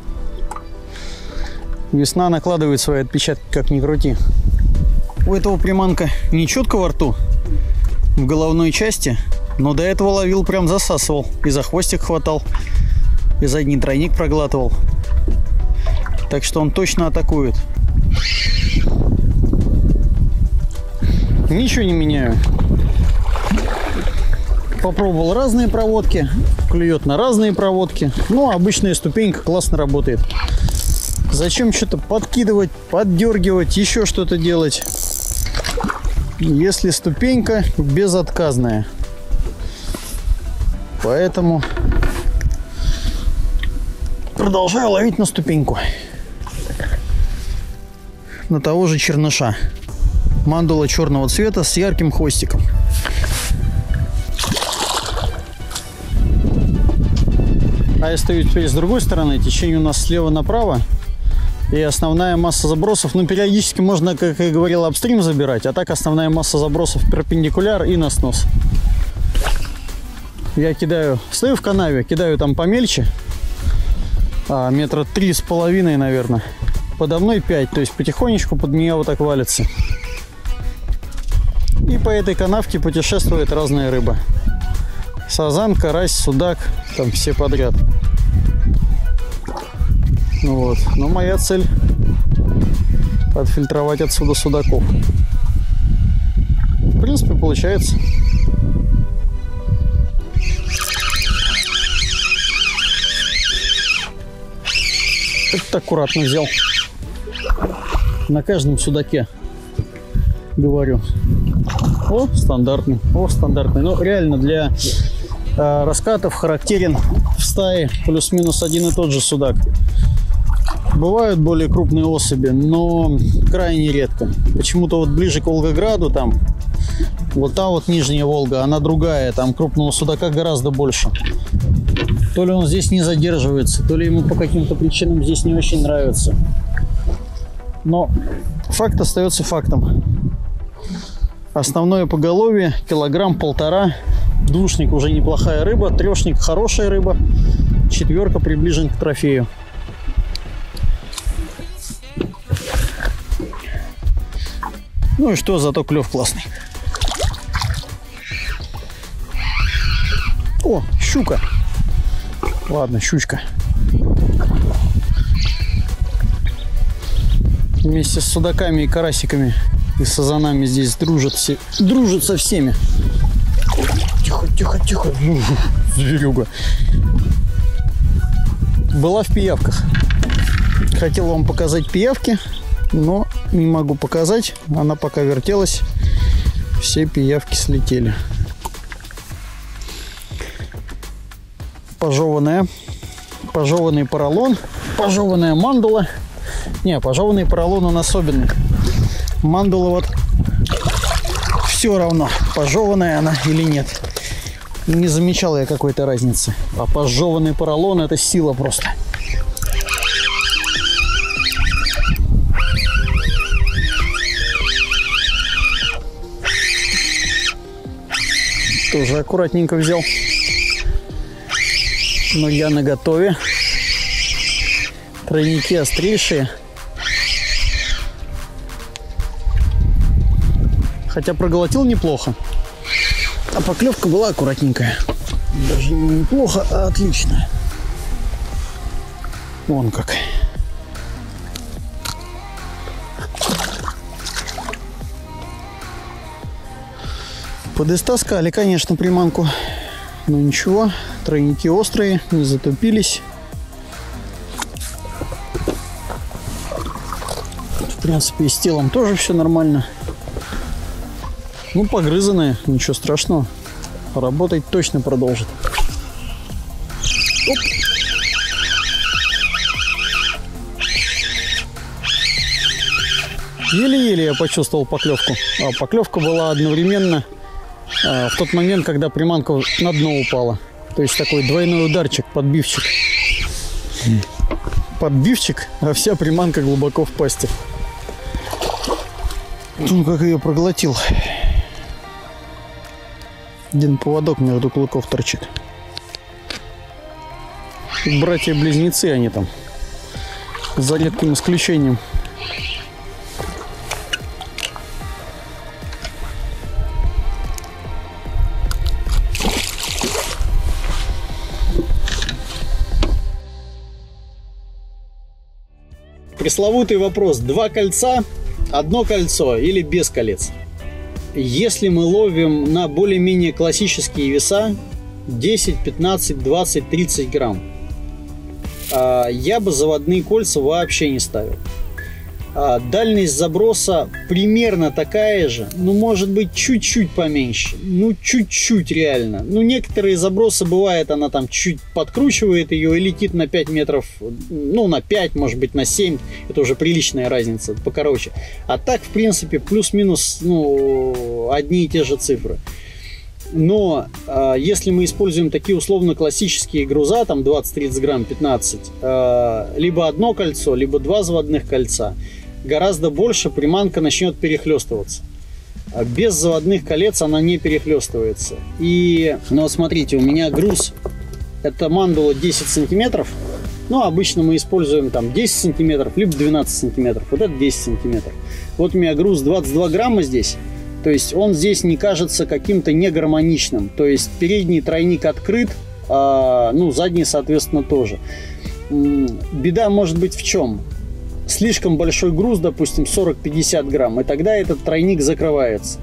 Весна накладывает свои отпечатки, как ни крути. У этого приманка не четко во рту, в головной части, но до этого ловил, прям засасывал. И за хвостик хватал, и задний тройник проглатывал. Так что он точно атакует. Ничего не меняю. Попробовал разные проводки, клюет на разные проводки. Ну, обычная ступенька классно работает. Зачем что-то подкидывать, поддергивать, еще что-то делать, если ступенька безотказная? Поэтому продолжаю ловить на ступеньку. На того же черныша. Мандула черного цвета с ярким хвостиком. А я стою теперь с другой стороны, течение у нас слева направо. И основная масса забросов, ну, периодически можно, как я говорил, апстрим забирать, а так основная масса забросов перпендикуляр и на снос. Я кидаю, стою в канаве, кидаю там помельче, метра 3,5, наверное. Подо мной 5, то есть потихонечку под меня вот так валится. И по этой канавке путешествует разная рыба. Сазан, карась, судак, там все подряд. Вот. Но моя цель — отфильтровать отсюда судаков. В принципе, получается. Это аккуратно взял. На каждом судаке, говорю. О, стандартный. О, стандартный. Ну, реально для раскатов характерен в стае плюс-минус один и тот же судак. Бывают более крупные особи, но крайне редко. Почему-то вот ближе к Волгограду, там, вот та вот нижняя Волга, она другая, там крупного судака гораздо больше. То ли он здесь не задерживается, то ли ему по каким-то причинам здесь не очень нравится. Но факт остается фактом. Основное поголовье килограмм-полтора. Двушник уже неплохая рыба, трешник хорошая рыба, четверка приближен к трофею. Ну и что, зато клев классный. О, щука. Ладно, щучка. Вместе с судаками и карасиками и сазанами здесь дружат со всеми. Тихо, тихо, тихо. Зверюга. Была в пиявках. Хотел вам показать пиявки, но не могу показать. Она пока вертелась, все пиявки слетели. Пожеванный поролон, пожеванная мандула. Не, пожеванный поролон он особенный. Мандула вот все равно, пожеванная она или нет. Не замечал я какой-то разницы. А пожеванный поролон — это сила просто. Тоже аккуратненько взял. Но я наготове. Тройники острейшие. Хотя проглотил неплохо. А поклевка была аккуратненькая. Даже не неплохо, а отлично. Вон как. Подистаскали, конечно, приманку. Но ничего, тройники острые, не затупились. В принципе, и с телом тоже все нормально. Ну, погрызанные, ничего страшного. Работать точно продолжит. Оп. Еле-еле я почувствовал поклевку. А поклевка была одновременно в тот момент, когда приманка на дно упала. То есть такой двойной ударчик, подбивчик. Подбивчик, а вся приманка глубоко в пасти. Ну, как ее проглотил. Один поводок между клыков торчит. Братья-близнецы они там. За редким исключением. Пресловутый вопрос: 2 кольца, 1 кольцо или без колец? Если мы ловим на более-менее классические веса 10, 15, 20, 30 грамм, я бы заводные кольца вообще не ставил. Дальность заброса примерно такая же, ну, может быть, чуть-чуть поменьше, ну, чуть-чуть реально. Ну, некоторые забросы бывает, она там чуть подкручивает ее и летит на 5 метров, ну, на 5, может быть, на 7, это уже приличная разница, покороче. А так, в принципе, плюс-минус, ну, одни и те же цифры. Но если мы используем такие условно-классические груза, там 20-30 грамм, 15, либо 1 кольцо, либо 2 заводных кольца, гораздо больше приманка начнет перехлестываться. Без заводных колец она не перехлестывается. И, ну вот смотрите, у меня груз, это мандула 10 сантиметров, но обычно мы используем там 10 сантиметров, либо 12 сантиметров, вот это 10 сантиметров. Вот у меня груз 22 грамма здесь. То есть он здесь не кажется каким-то негармоничным. То есть передний тройник открыт, ну, задний, соответственно, тоже. Беда может быть в чем? Слишком большой груз, допустим, 40-50 грамм, и тогда этот тройник закрывается.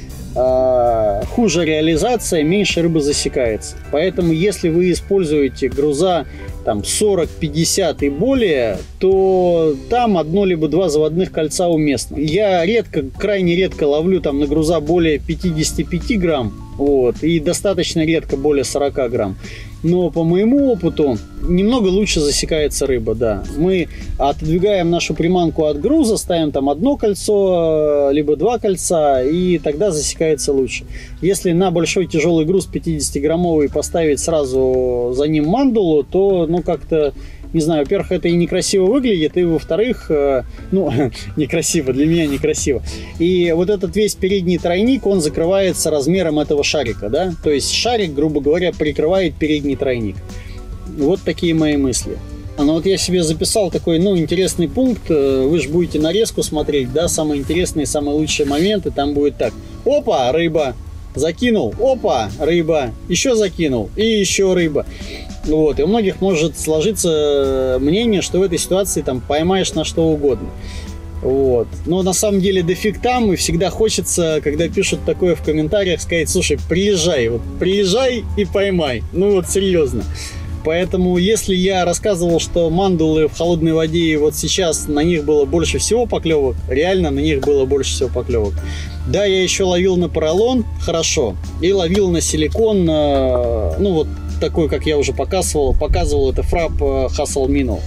Хуже реализация, меньше рыба засекается. Поэтому, если вы используете груза там 40-50 и более, то там 1 либо 2 заводных кольца уместно. Я крайне редко ловлю там на груза более 55 грамм, вот, и достаточно редко более 40 грамм. Но по моему опыту немного лучше засекается рыба, да. Мы отодвигаем нашу приманку от груза, ставим там 1 кольцо, либо 2 кольца, и тогда засекается лучше. Если на большой тяжелый груз 50-граммовый поставить сразу за ним мандулу, то, ну, как-то, не знаю, во-первых, это и некрасиво выглядит, и, во-вторых, ну, некрасиво, для меня некрасиво. И вот этот весь передний тройник, он закрывается размером этого шарика, да. То есть шарик, грубо говоря, прикрывает передний тройник. Вот такие мои мысли. Ну вот я себе записал такой, ну, интересный пункт. Вы же будете нарезку смотреть, да, самые интересные, самые лучшие моменты. Там будет так: опа, рыба, закинул, опа, рыба, еще закинул, и еще рыба. Вот, и у многих может сложиться мнение, что в этой ситуации там поймаешь на что угодно. Вот. Но на самом деле дофиг там, и всегда хочется, когда пишут такое в комментариях, сказать: слушай, приезжай, вот приезжай и поймай. Ну вот серьезно. Поэтому, если я рассказывал, что мандулы в холодной воде, и вот сейчас на них было больше всего поклевок, реально на них было больше всего поклевок. Да, я еще ловил на поролон, хорошо, и ловил на силикон, ну вот такой, как я уже показывал, это фрап Hustle Minnow.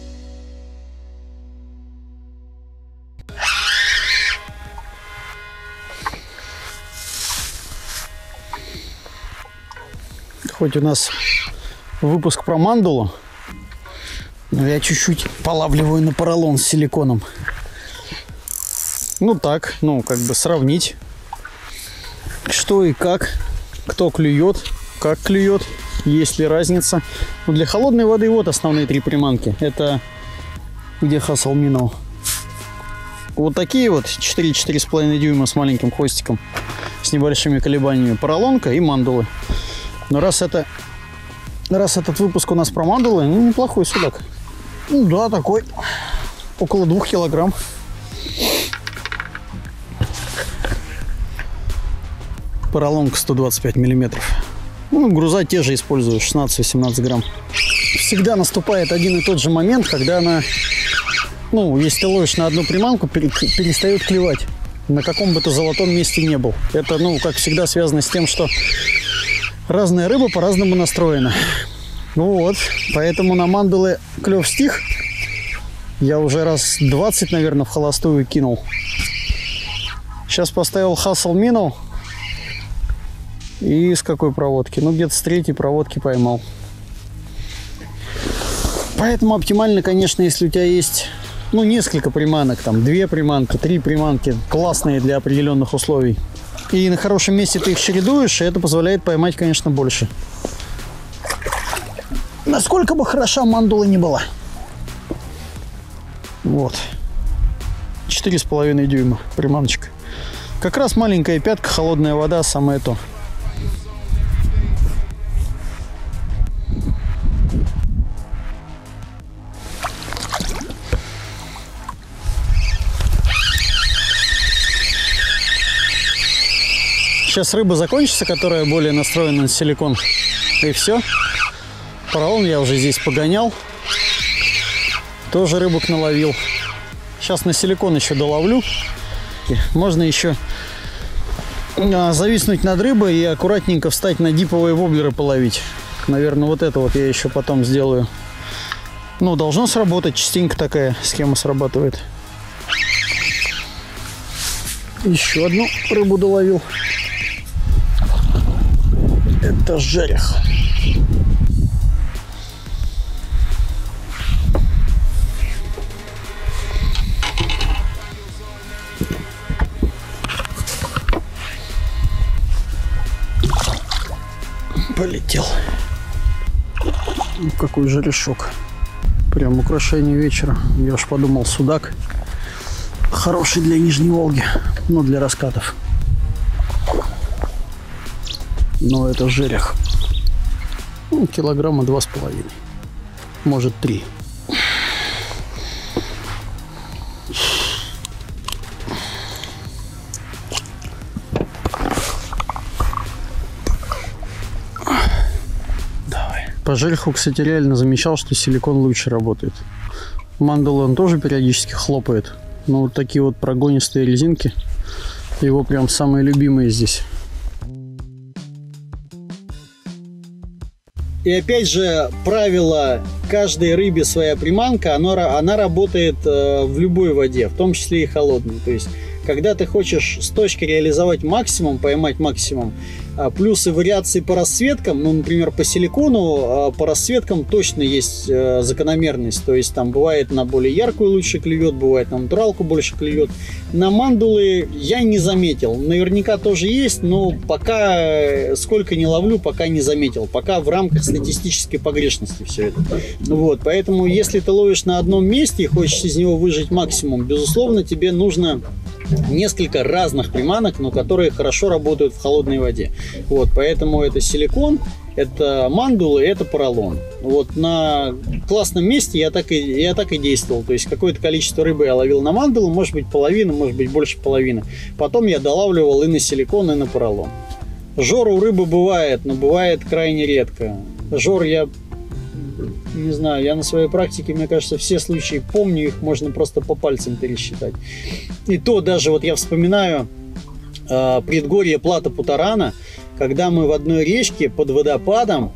Хоть у нас выпуск про мандулу, но я чуть-чуть полавливаю на поролон с силиконом. Ну так, ну как бы сравнить, что и как, кто клюет, как клюет, есть ли разница. Но для холодной воды вот основные 3 приманки. Это где Hustle Minnow. Вот такие вот 4-4,5 дюйма с маленьким хвостиком, с небольшими колебаниями, поролонка и мандулы. Но раз этот выпуск у нас про мандулы, ну, неплохой судак. Ну да, такой, около 2 килограмм. поролонка 125 миллиметров. Ну, груза те же использую, 16-18 грамм. Всегда наступает один и тот же момент, когда она, ну, если ты ловишь на одну приманку, перестает клевать. На каком бы то золотом месте не был. Это, ну, как всегда, связано с тем, что разная рыба по-разному настроена. Ну вот, поэтому на мандулы клев стих. Я уже раз 20, наверное, в холостую кинул. Сейчас поставил Hustle Minnow. И с какой проводки? Ну, где-то с 3-й проводки поймал. Поэтому оптимально, конечно, если у тебя есть, ну, несколько приманок, там, 2 приманки, 3 приманки, классные для определенных условий. И на хорошем месте ты их чередуешь, и это позволяет поймать, конечно, больше. Насколько бы хороша мандула не была. Вот. 4,5 дюйма приманочка. Как раз маленькая пятка, холодная вода, самое то. Сейчас рыба закончится, которая более настроена на силикон. И все. Поролон я уже здесь погонял. Тоже рыбок наловил. Сейчас на силикон еще доловлю. И можно еще зависнуть над рыбой и аккуратненько встать на диповые воблеры половить. Наверное, вот это вот я еще потом сделаю. Ну, должно сработать. Частенько такая схема срабатывает. Еще одну рыбу доловил. Это жерех. Полетел. Какой жерешок. Прям украшение вечера. Я уж подумал, судак. Хороший для Нижней Волги. Ну, для раскатов. Но это жерех. Ну, килограмма 2,5. Может, 3. Давай. По жереху, кстати, реально замечал, что силикон лучше работает. Мандулы он тоже периодически хлопает. Но вот такие вот прогонистые резинки, его прям самые любимые здесь. И опять же, правило: каждой рыбе своя приманка, она работает в любой воде, в том числе и холодной. То есть, когда ты хочешь с точки реализовать максимум, поймать максимум, плюсы вариации по расцветкам, ну, например, по силикону, по расцветкам точно есть закономерность. То есть, там бывает на более яркую лучше клюет, бывает на натуралку больше клюет. На мандулы я не заметил. Наверняка тоже есть, но пока, сколько не ловлю, пока не заметил. Пока в рамках статистической погрешности все это. Вот, поэтому, если ты ловишь на одном месте и хочешь из него выжать максимум, безусловно, тебе нужно несколько разных приманок, но которые хорошо работают в холодной воде. Вот, поэтому это силикон, это мандулы, это поролон. Вот на классном месте я так и действовал. То есть какое-то количество рыбы я ловил на мандулу, может быть половина, может быть больше половины. Потом я долавливал и на силикон, и на поролон. Жор у рыбы бывает, но бывает крайне редко. Жор я не знаю, я на своей практике, мне кажется, все случаи помню, их можно просто по пальцам пересчитать. И то даже вот я вспоминаю предгорье Плато Путарана, когда мы в одной речке под водопадом,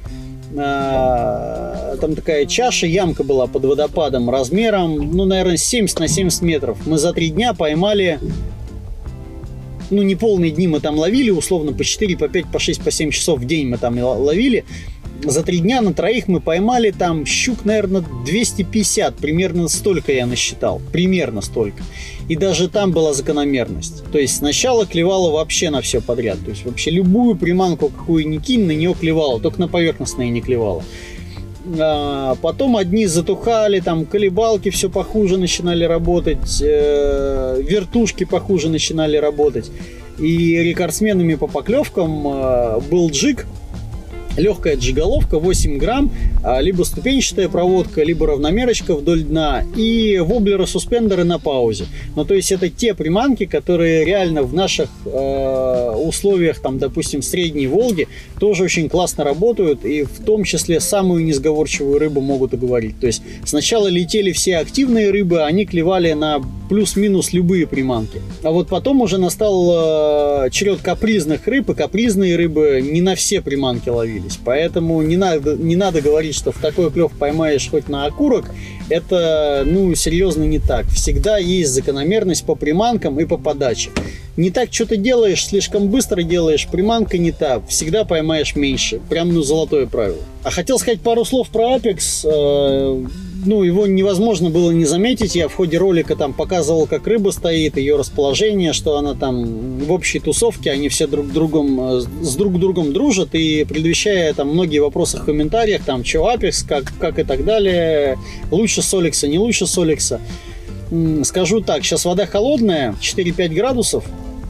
там такая чаша, ямка была под водопадом размером, ну, наверное, 70 на 70 метров. Мы за 3 дня поймали, ну, не полные дни мы там ловили, условно, по 4, по 5, по 6, по 7 часов в день мы там ловили. За 3 дня на троих мы поймали там щук, наверное, 250. Примерно столько я насчитал. Примерно столько. И даже там была закономерность. То есть сначала клевало вообще на все подряд. То есть вообще любую приманку, какую ни кинь, на нее клевало. Только на поверхностные не клевало. Потом одни затухали, там колебалки все похуже начинали работать. Вертушки похуже начинали работать. И рекордсменами по поклевкам был джиг. легкая джиголовка 8 грамм, либо ступенчатая проводка, либо равномерочка вдоль дна и воблеры-суспендеры на паузе. Ну, то есть это те приманки, которые реально в наших условиях, там, допустим, средней Волги, тоже очень классно работают, и в том числе самую несговорчивую рыбу могут уговорить. То есть сначала летели все активные рыбы, они клевали на плюс-минус любые приманки. А вот потом уже настал черед капризных рыб, и капризные рыбы не на все приманки ловились. Поэтому не надо говорить, что в такой клев поймаешь хоть на окурок. Это, ну, серьезно не так. Всегда есть закономерность по приманкам и по подаче. Не так что-то делаешь, слишком быстро делаешь, приманка не та, всегда поймаешь меньше. Прям, ну, золотое правило. А хотел сказать пару слов про Apex. Ну, его невозможно было не заметить. Я в ходе ролика там показывал, как рыба стоит, ее расположение, что она там в общей тусовке, они все с друг другом дружат, и предвещая там многие вопросы в комментариях, там, что Apex, как и так далее, лучше Соликса, не лучше Соликса. Скажу так, сейчас вода холодная, 4-5 градусов,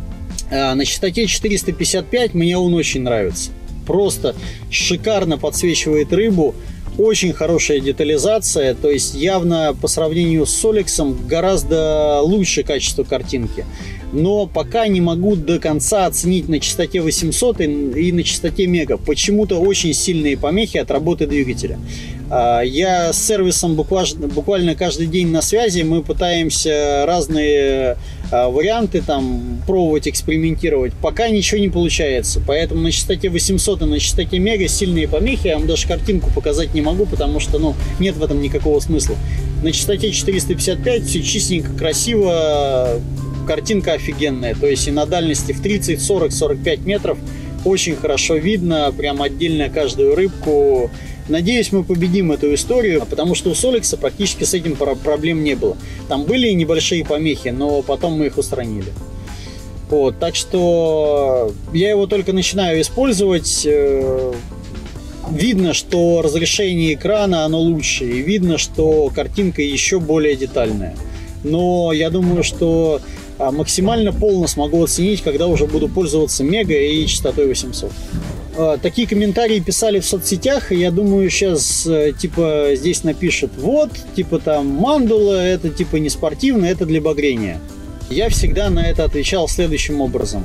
на частоте 455 мне он очень нравится. Просто шикарно подсвечивает рыбу. Очень хорошая детализация, то есть явно по сравнению с Соликсом гораздо лучше качество картинки. Но пока не могу до конца оценить на частоте 800 и на частоте мега. Почему-то очень сильные помехи от работы двигателя. Я с сервисом буквально каждый день на связи. Мы пытаемся разные варианты там пробовать, экспериментировать. Пока ничего не получается. Поэтому на частоте 800 и на частоте мега сильные помехи. Я вам даже картинку показать не могу, потому что, ну, нет в этом никакого смысла. На частоте 455 все чистенько, красиво. Картинка офигенная. То есть и на дальности в 30, 40, 45 метров очень хорошо видно. Прям отдельно каждую рыбку. Надеюсь, мы победим эту историю, потому что у Соликса практически с этим проблем не было. Там были небольшие помехи, но потом мы их устранили. Вот, так что я его только начинаю использовать. Видно, что разрешение экрана оно лучше, и видно, что картинка еще более детальная. Но я думаю, что максимально полно смогу оценить, когда уже буду пользоваться мега и частотой 800. Такие комментарии писали в соцсетях, и я думаю, сейчас типа здесь напишут: вот, типа там мандула, это типа не спортивно, это для багрения. Я всегда на это отвечал следующим образом.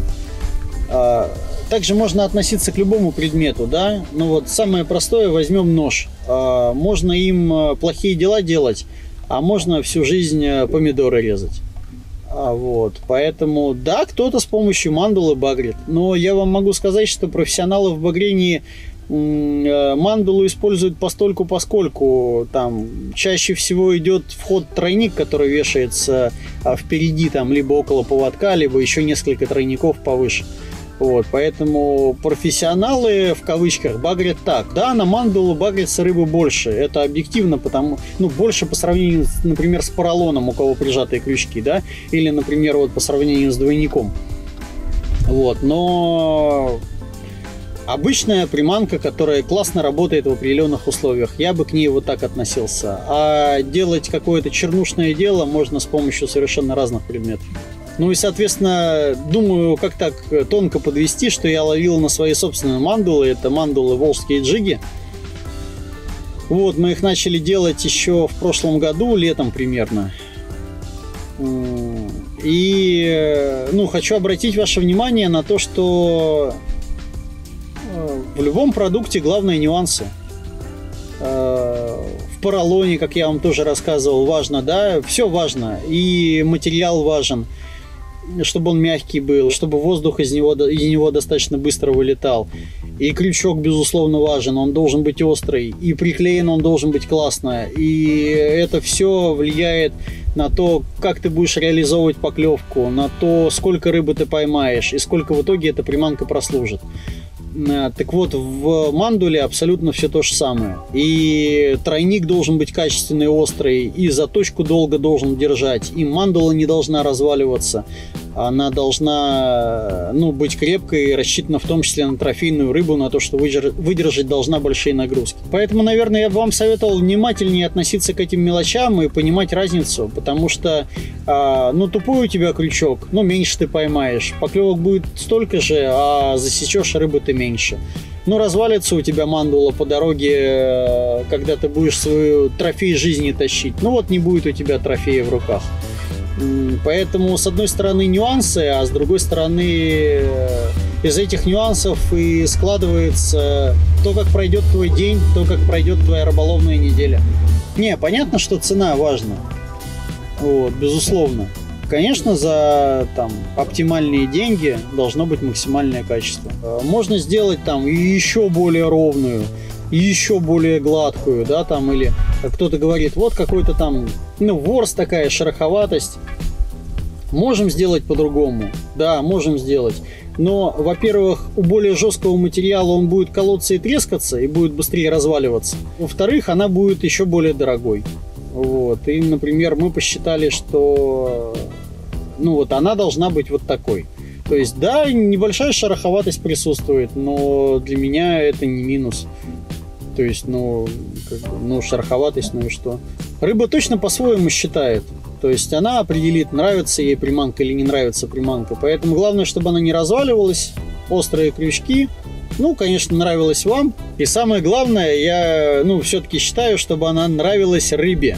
Также можно относиться к любому предмету, да? Ну вот самое простое, возьмем нож. Можно им плохие дела делать, а можно всю жизнь помидоры резать. Вот, поэтому, да, кто-то с помощью мандулы багрит, но я вам могу сказать, что профессионалы в багрении мандулу используют постольку-поскольку. Там чаще всего идет вход тройник, который вешается впереди, там, либо около поводка, либо еще несколько тройников повыше. Вот, поэтому профессионалы в кавычках багрят так. Да, на мандулу багрится рыбы больше. Это объективно, потому, ну, больше по сравнению, например, с поролоном, у кого прижатые крючки, да, или, например, вот по сравнению с двойником. Вот, но обычная приманка, которая классно работает в определенных условиях, я бы к ней вот так относился. А делать какое-то чернушное дело можно с помощью совершенно разных предметов. Ну и, соответственно, думаю, как так тонко подвести, что я ловил на свои собственные мандулы. Это мандулы волжские джиги. Вот, мы их начали делать еще в прошлом году, летом примерно. И, ну, хочу обратить ваше внимание на то, что в любом продукте главное нюансы. В поролоне, как я вам тоже рассказывал, важно, да, все важно. И материал важен, чтобы он мягкий был, чтобы воздух из него достаточно быстро вылетал. И крючок, безусловно, важен, он должен быть острый, и приклеен он должен быть классно. И это все влияет на то, как ты будешь реализовывать поклевку, на то, сколько рыбы ты поймаешь, и сколько в итоге эта приманка прослужит. Так вот, в мандуле абсолютно все то же самое. И тройник должен быть качественный, острый, и заточку долго должен держать, и мандула не должна разваливаться. Она должна, ну, быть крепкой и рассчитана в том числе на трофейную рыбу, на то, что выдержать должна большие нагрузки. Поэтому, наверное, я бы вам советовал внимательнее относиться к этим мелочам и понимать разницу, потому что, ну, тупой у тебя крючок, ну, меньше ты поймаешь. Поклевок будет столько же, а засечешь рыбы ты меньше. ну, развалится у тебя мандула по дороге, когда ты будешь свою трофей жизни тащить. Ну, вот не будет у тебя трофея в руках. Поэтому, с одной стороны, нюансы, а с другой стороны, из этих нюансов и складывается то, как пройдет твой день, то, как пройдет твоя рыболовная неделя. Не, понятно, что цена важна. Вот, безусловно. Конечно, за там оптимальные деньги должно быть максимальное качество. Можно сделать там еще более ровную, еще более гладкую, да, там, или кто-то говорит, вот какой-то там, ну, ворс такая, шероховатость. Можем сделать по-другому? Да, можем сделать. Но, во-первых, у более жесткого материала он будет колоться и трескаться, и будет быстрее разваливаться. Во-вторых, она будет еще более дорогой. Вот. И, например, мы посчитали, что ну, вот она должна быть вот такой. То есть, да, небольшая шероховатость присутствует, но для меня это не минус. То есть, ну, как бы, ну, шероховатость, ну и что? Рыба точно по-своему считает. То есть она определит, нравится ей приманка или не нравится приманка. Поэтому главное, чтобы она не разваливалась. Острые крючки. Ну, конечно, нравилась вам. И самое главное, я, ну, все-таки считаю, чтобы она нравилась рыбе.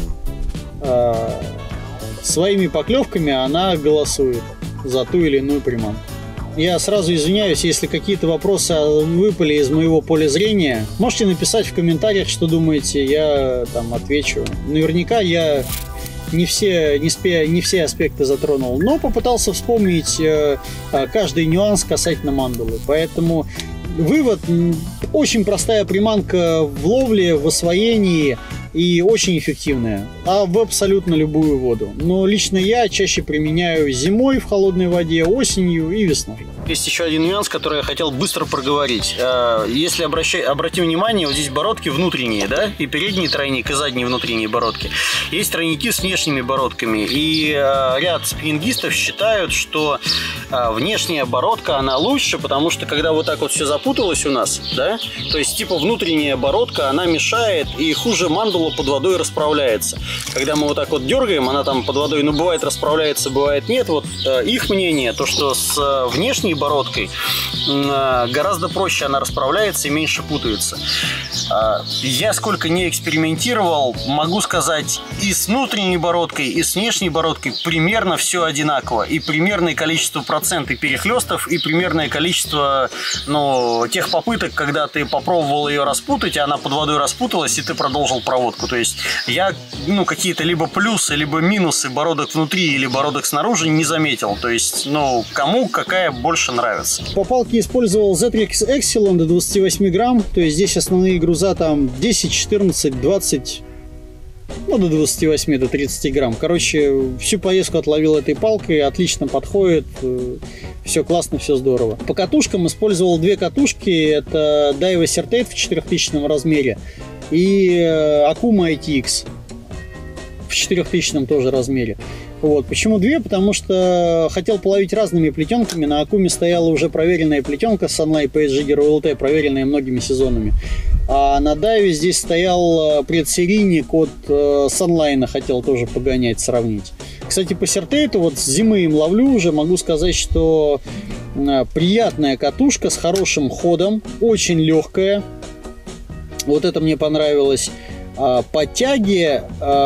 Своими поклевками она голосует за ту или иную приманку. Я сразу извиняюсь, если какие-то вопросы выпали из моего поля зрения. Можете написать в комментариях, что думаете, я там отвечу. Наверняка я не все аспекты затронул, но попытался вспомнить каждый нюанс касательно мандулы. Поэтому вывод: очень простая приманка в ловле, в освоении и очень эффективная, а в абсолютно любую воду. Но лично я чаще применяю зимой в холодной воде, осенью и весной. Есть еще один нюанс, который я хотел быстро проговорить. Если обратим внимание, вот здесь бородки внутренние, да, и передний тройник, и задние внутренние бородки. Есть тройники с внешними бородками, и ряд спиннингистов считают, что внешняя бородка, она лучше, потому что когда вот так вот все запуталось у нас, да, то есть типа внутренняя бородка, она мешает, и хуже мандула под водой расправляется. Когда мы вот так вот дергаем, она там под водой, ну, бывает расправляется, бывает нет. Вот их мнение, то, что с внешней бородкой гораздо проще она расправляется и меньше путается. Я сколько не экспериментировал, могу сказать, и с внутренней бородкой, и с внешней бородкой примерно все одинаково. И примерное количество процентов перехлестов, и примерное количество, ну, тех попыток, когда ты попробовал ее распутать, и она под водой распуталась, и ты продолжил проводку. То есть я, ну, какие-то либо плюсы, либо минусы бородок внутри или бородок снаружи не заметил. То есть, ну, кому какая больше нравится. По палке использовал ZRX Excelon до 28 грамм. То есть здесь основные груза там 10, 14, 20, ну, до 28, до 30 грамм. Короче, всю поездку отловил этой палкой. Отлично подходит. Все классно, все здорово. По катушкам использовал две катушки. Это Daiwa Certate в 4000 размере и Akuma ITX в 4000 тоже размере. Вот. Почему две? Потому что хотел половить разными плетенками. На Акуме стояла уже проверенная плетенка Sunlight PSG GRLT, проверенная многими сезонами. А на Дайве здесь стоял предсерийник от Sunline, хотел тоже погонять, сравнить. Кстати, по Сертейту, вот с зимы им ловлю уже, могу сказать, что приятная катушка с хорошим ходом, очень легкая. Вот это мне понравилось. По тяге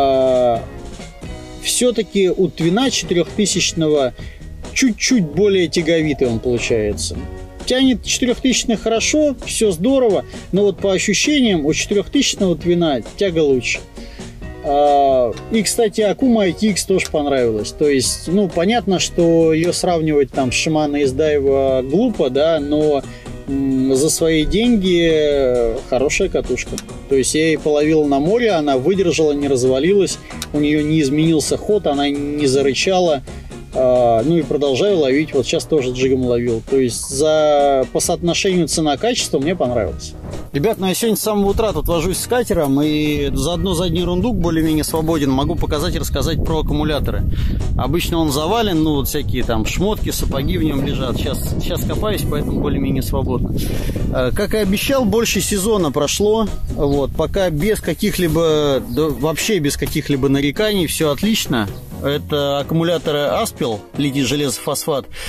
все-таки у Твина 4000 чуть-чуть более тяговитый он получается. Тянет 4000 хорошо, все здорово, но вот по ощущениям у 4000 Твина тяга лучше. И, кстати, Akuma ITX тоже понравилась. То есть, ну, понятно, что ее сравнивать там с Shimano из Daiwa глупо, да, но за свои деньги хорошая катушка. То есть я ей половил на море, она выдержала, не развалилась, у нее не изменился ход, она не зарычала. Ну и продолжаю ловить. Вот сейчас тоже джигом ловил. То есть по соотношению цена-качество мне понравилось. Ребят, ну я сегодня с самого утра тут вожусь с катером, и заодно задний рундук более-менее свободен. Могу показать и рассказать про аккумуляторы. Обычно он завален, ну вот всякие там шмотки, сапоги в нем лежат. Сейчас копаюсь, поэтому более-менее свободно. Как и обещал, больше сезона прошло. Вот, пока без каких-либо, да, вообще без каких-либо нареканий, все отлично. Это аккумуляторы Aspel, литий железофосфат.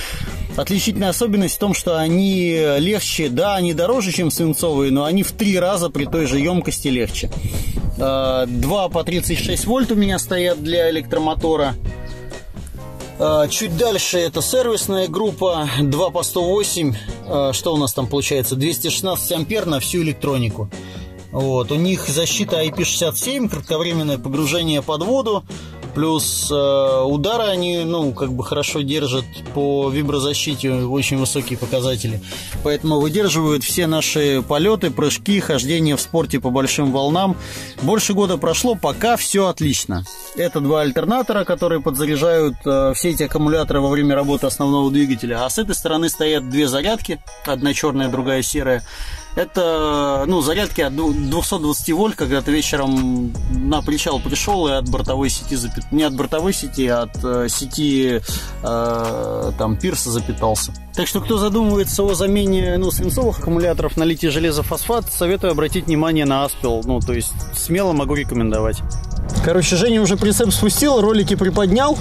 Отличительная особенность в том, что они легче, да, они дороже, чем свинцовые, но они в 3 раза при той же емкости легче. 2 по 36 вольт у меня стоят для электромотора. Чуть дальше это сервисная группа, 2 по 108, что у нас там получается, 216 ампер на всю электронику. Вот, у них защита IP67, кратковременное погружение под воду, плюс удары они, ну, как бы хорошо держат по виброзащите, очень высокие показатели. Поэтому выдерживают все наши полеты, прыжки, хождение в спорте по большим волнам. Больше года прошло, пока все отлично. Это 2 альтернатора, которые подзаряжают все эти аккумуляторы во время работы основного двигателя. А с этой стороны стоят 2 зарядки, одна черная, другая серая. Это, ну, зарядки от 220 вольт, когда ты вечером на причал пришел и от бортовой сети не от бортовой сети, а от сети там пирса запитался. Так что, кто задумывается о замене, ну, свинцовых аккумуляторов на литий-железофосфат, советую обратить внимание на Aspel. Ну, то есть смело могу рекомендовать. Короче, Женя уже прицеп спустил, ролики приподнял.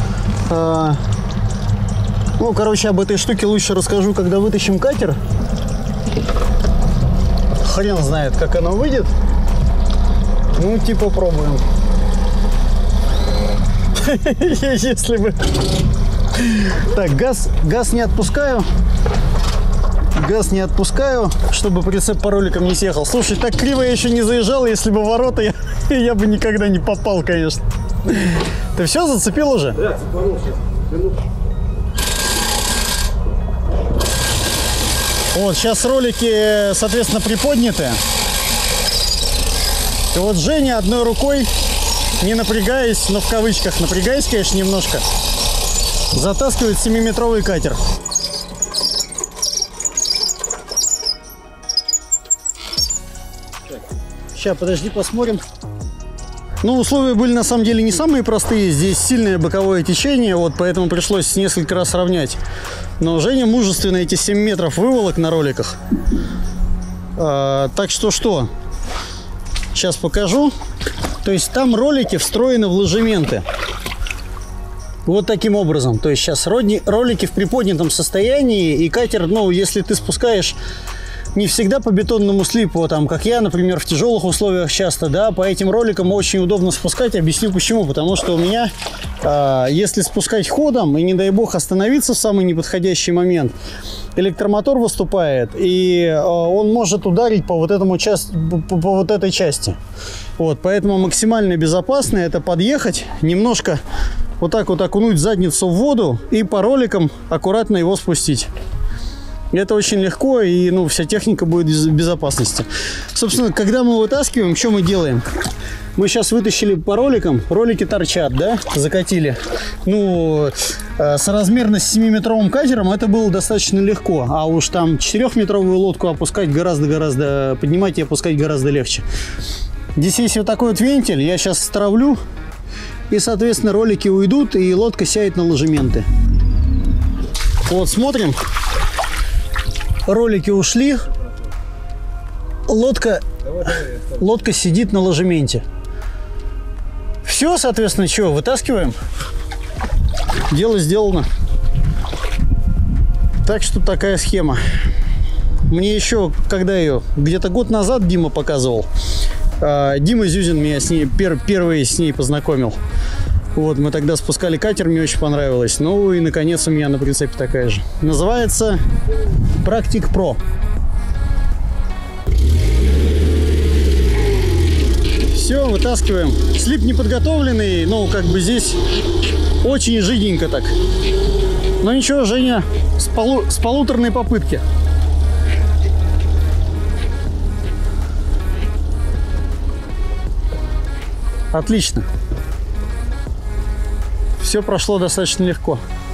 Ну, короче, об этой штуке лучше расскажу, когда вытащим катер. Хрен знает, как оно выйдет. Ну, типа, пробуем. Если бы... Так, газ не отпускаю. Газ не отпускаю, чтобы прицеп по роликам не съехал. Слушай, так криво я еще не заезжал. Если бы ворота, я бы никогда не попал, конечно. Ты все зацепил уже? Да, цепанул сейчас. Вот, сейчас ролики, соответственно, приподняты. И вот Женя одной рукой, не напрягаясь, но в кавычках напрягаясь, конечно, немножко, затаскивает 7-метровый катер. Сейчас, подожди, посмотрим. Ну, условия были на самом деле не самые простые. Здесь сильное боковое течение, вот, поэтому пришлось несколько раз равнять. Но Женя мужественно эти 7 метров выволок на роликах. Так что что? Сейчас покажу. То есть там ролики встроены в ложементы. Вот таким образом. То есть сейчас ролики в приподнятом состоянии, и катер, ну, если ты спускаешь не всегда по бетонному слипу, там, как я, например, в тяжелых условиях часто, да, по этим роликам очень удобно спускать. Объясню почему. Потому что у меня, если спускать ходом и, не дай бог, остановиться в самый неподходящий момент, электромотор выступает, и он может ударить по вот этому по вот этой части. Вот, поэтому максимально безопасно это подъехать, немножко вот так вот окунуть задницу в воду и по роликам аккуратно его спустить. Это очень легко, и, ну, вся техника будет в безопасности. Собственно, когда мы вытаскиваем, что мы делаем? Мы сейчас вытащили по роликам, ролики торчат, да, закатили. Ну, соразмерно с 7-метровым катером это было достаточно легко. А уж там 4-метровую лодку опускать гораздо, поднимать и опускать гораздо легче. Здесь есть вот такой вот вентиль, я сейчас стравлю, и, соответственно, ролики уйдут, и лодка сядет на ложементы. Вот, смотрим. Ролики ушли, лодка сидит на ложементе. Все, соответственно, что, вытаскиваем. Дело сделано. Так что такая схема. Мне еще, когда ее, где-то год назад Дима показывал. Дима Зюзин меня с ней, первый с ней познакомил. Вот, мы тогда спускали катер, мне очень понравилось. Ну и, наконец, у меня на прицепе такая же. Называется Practic Pro. Все, вытаскиваем. Слип неподготовленный, ну, как бы здесь очень жиденько так. Но ничего, Женя с полуторной попытки. Отлично. Все прошло достаточно легко.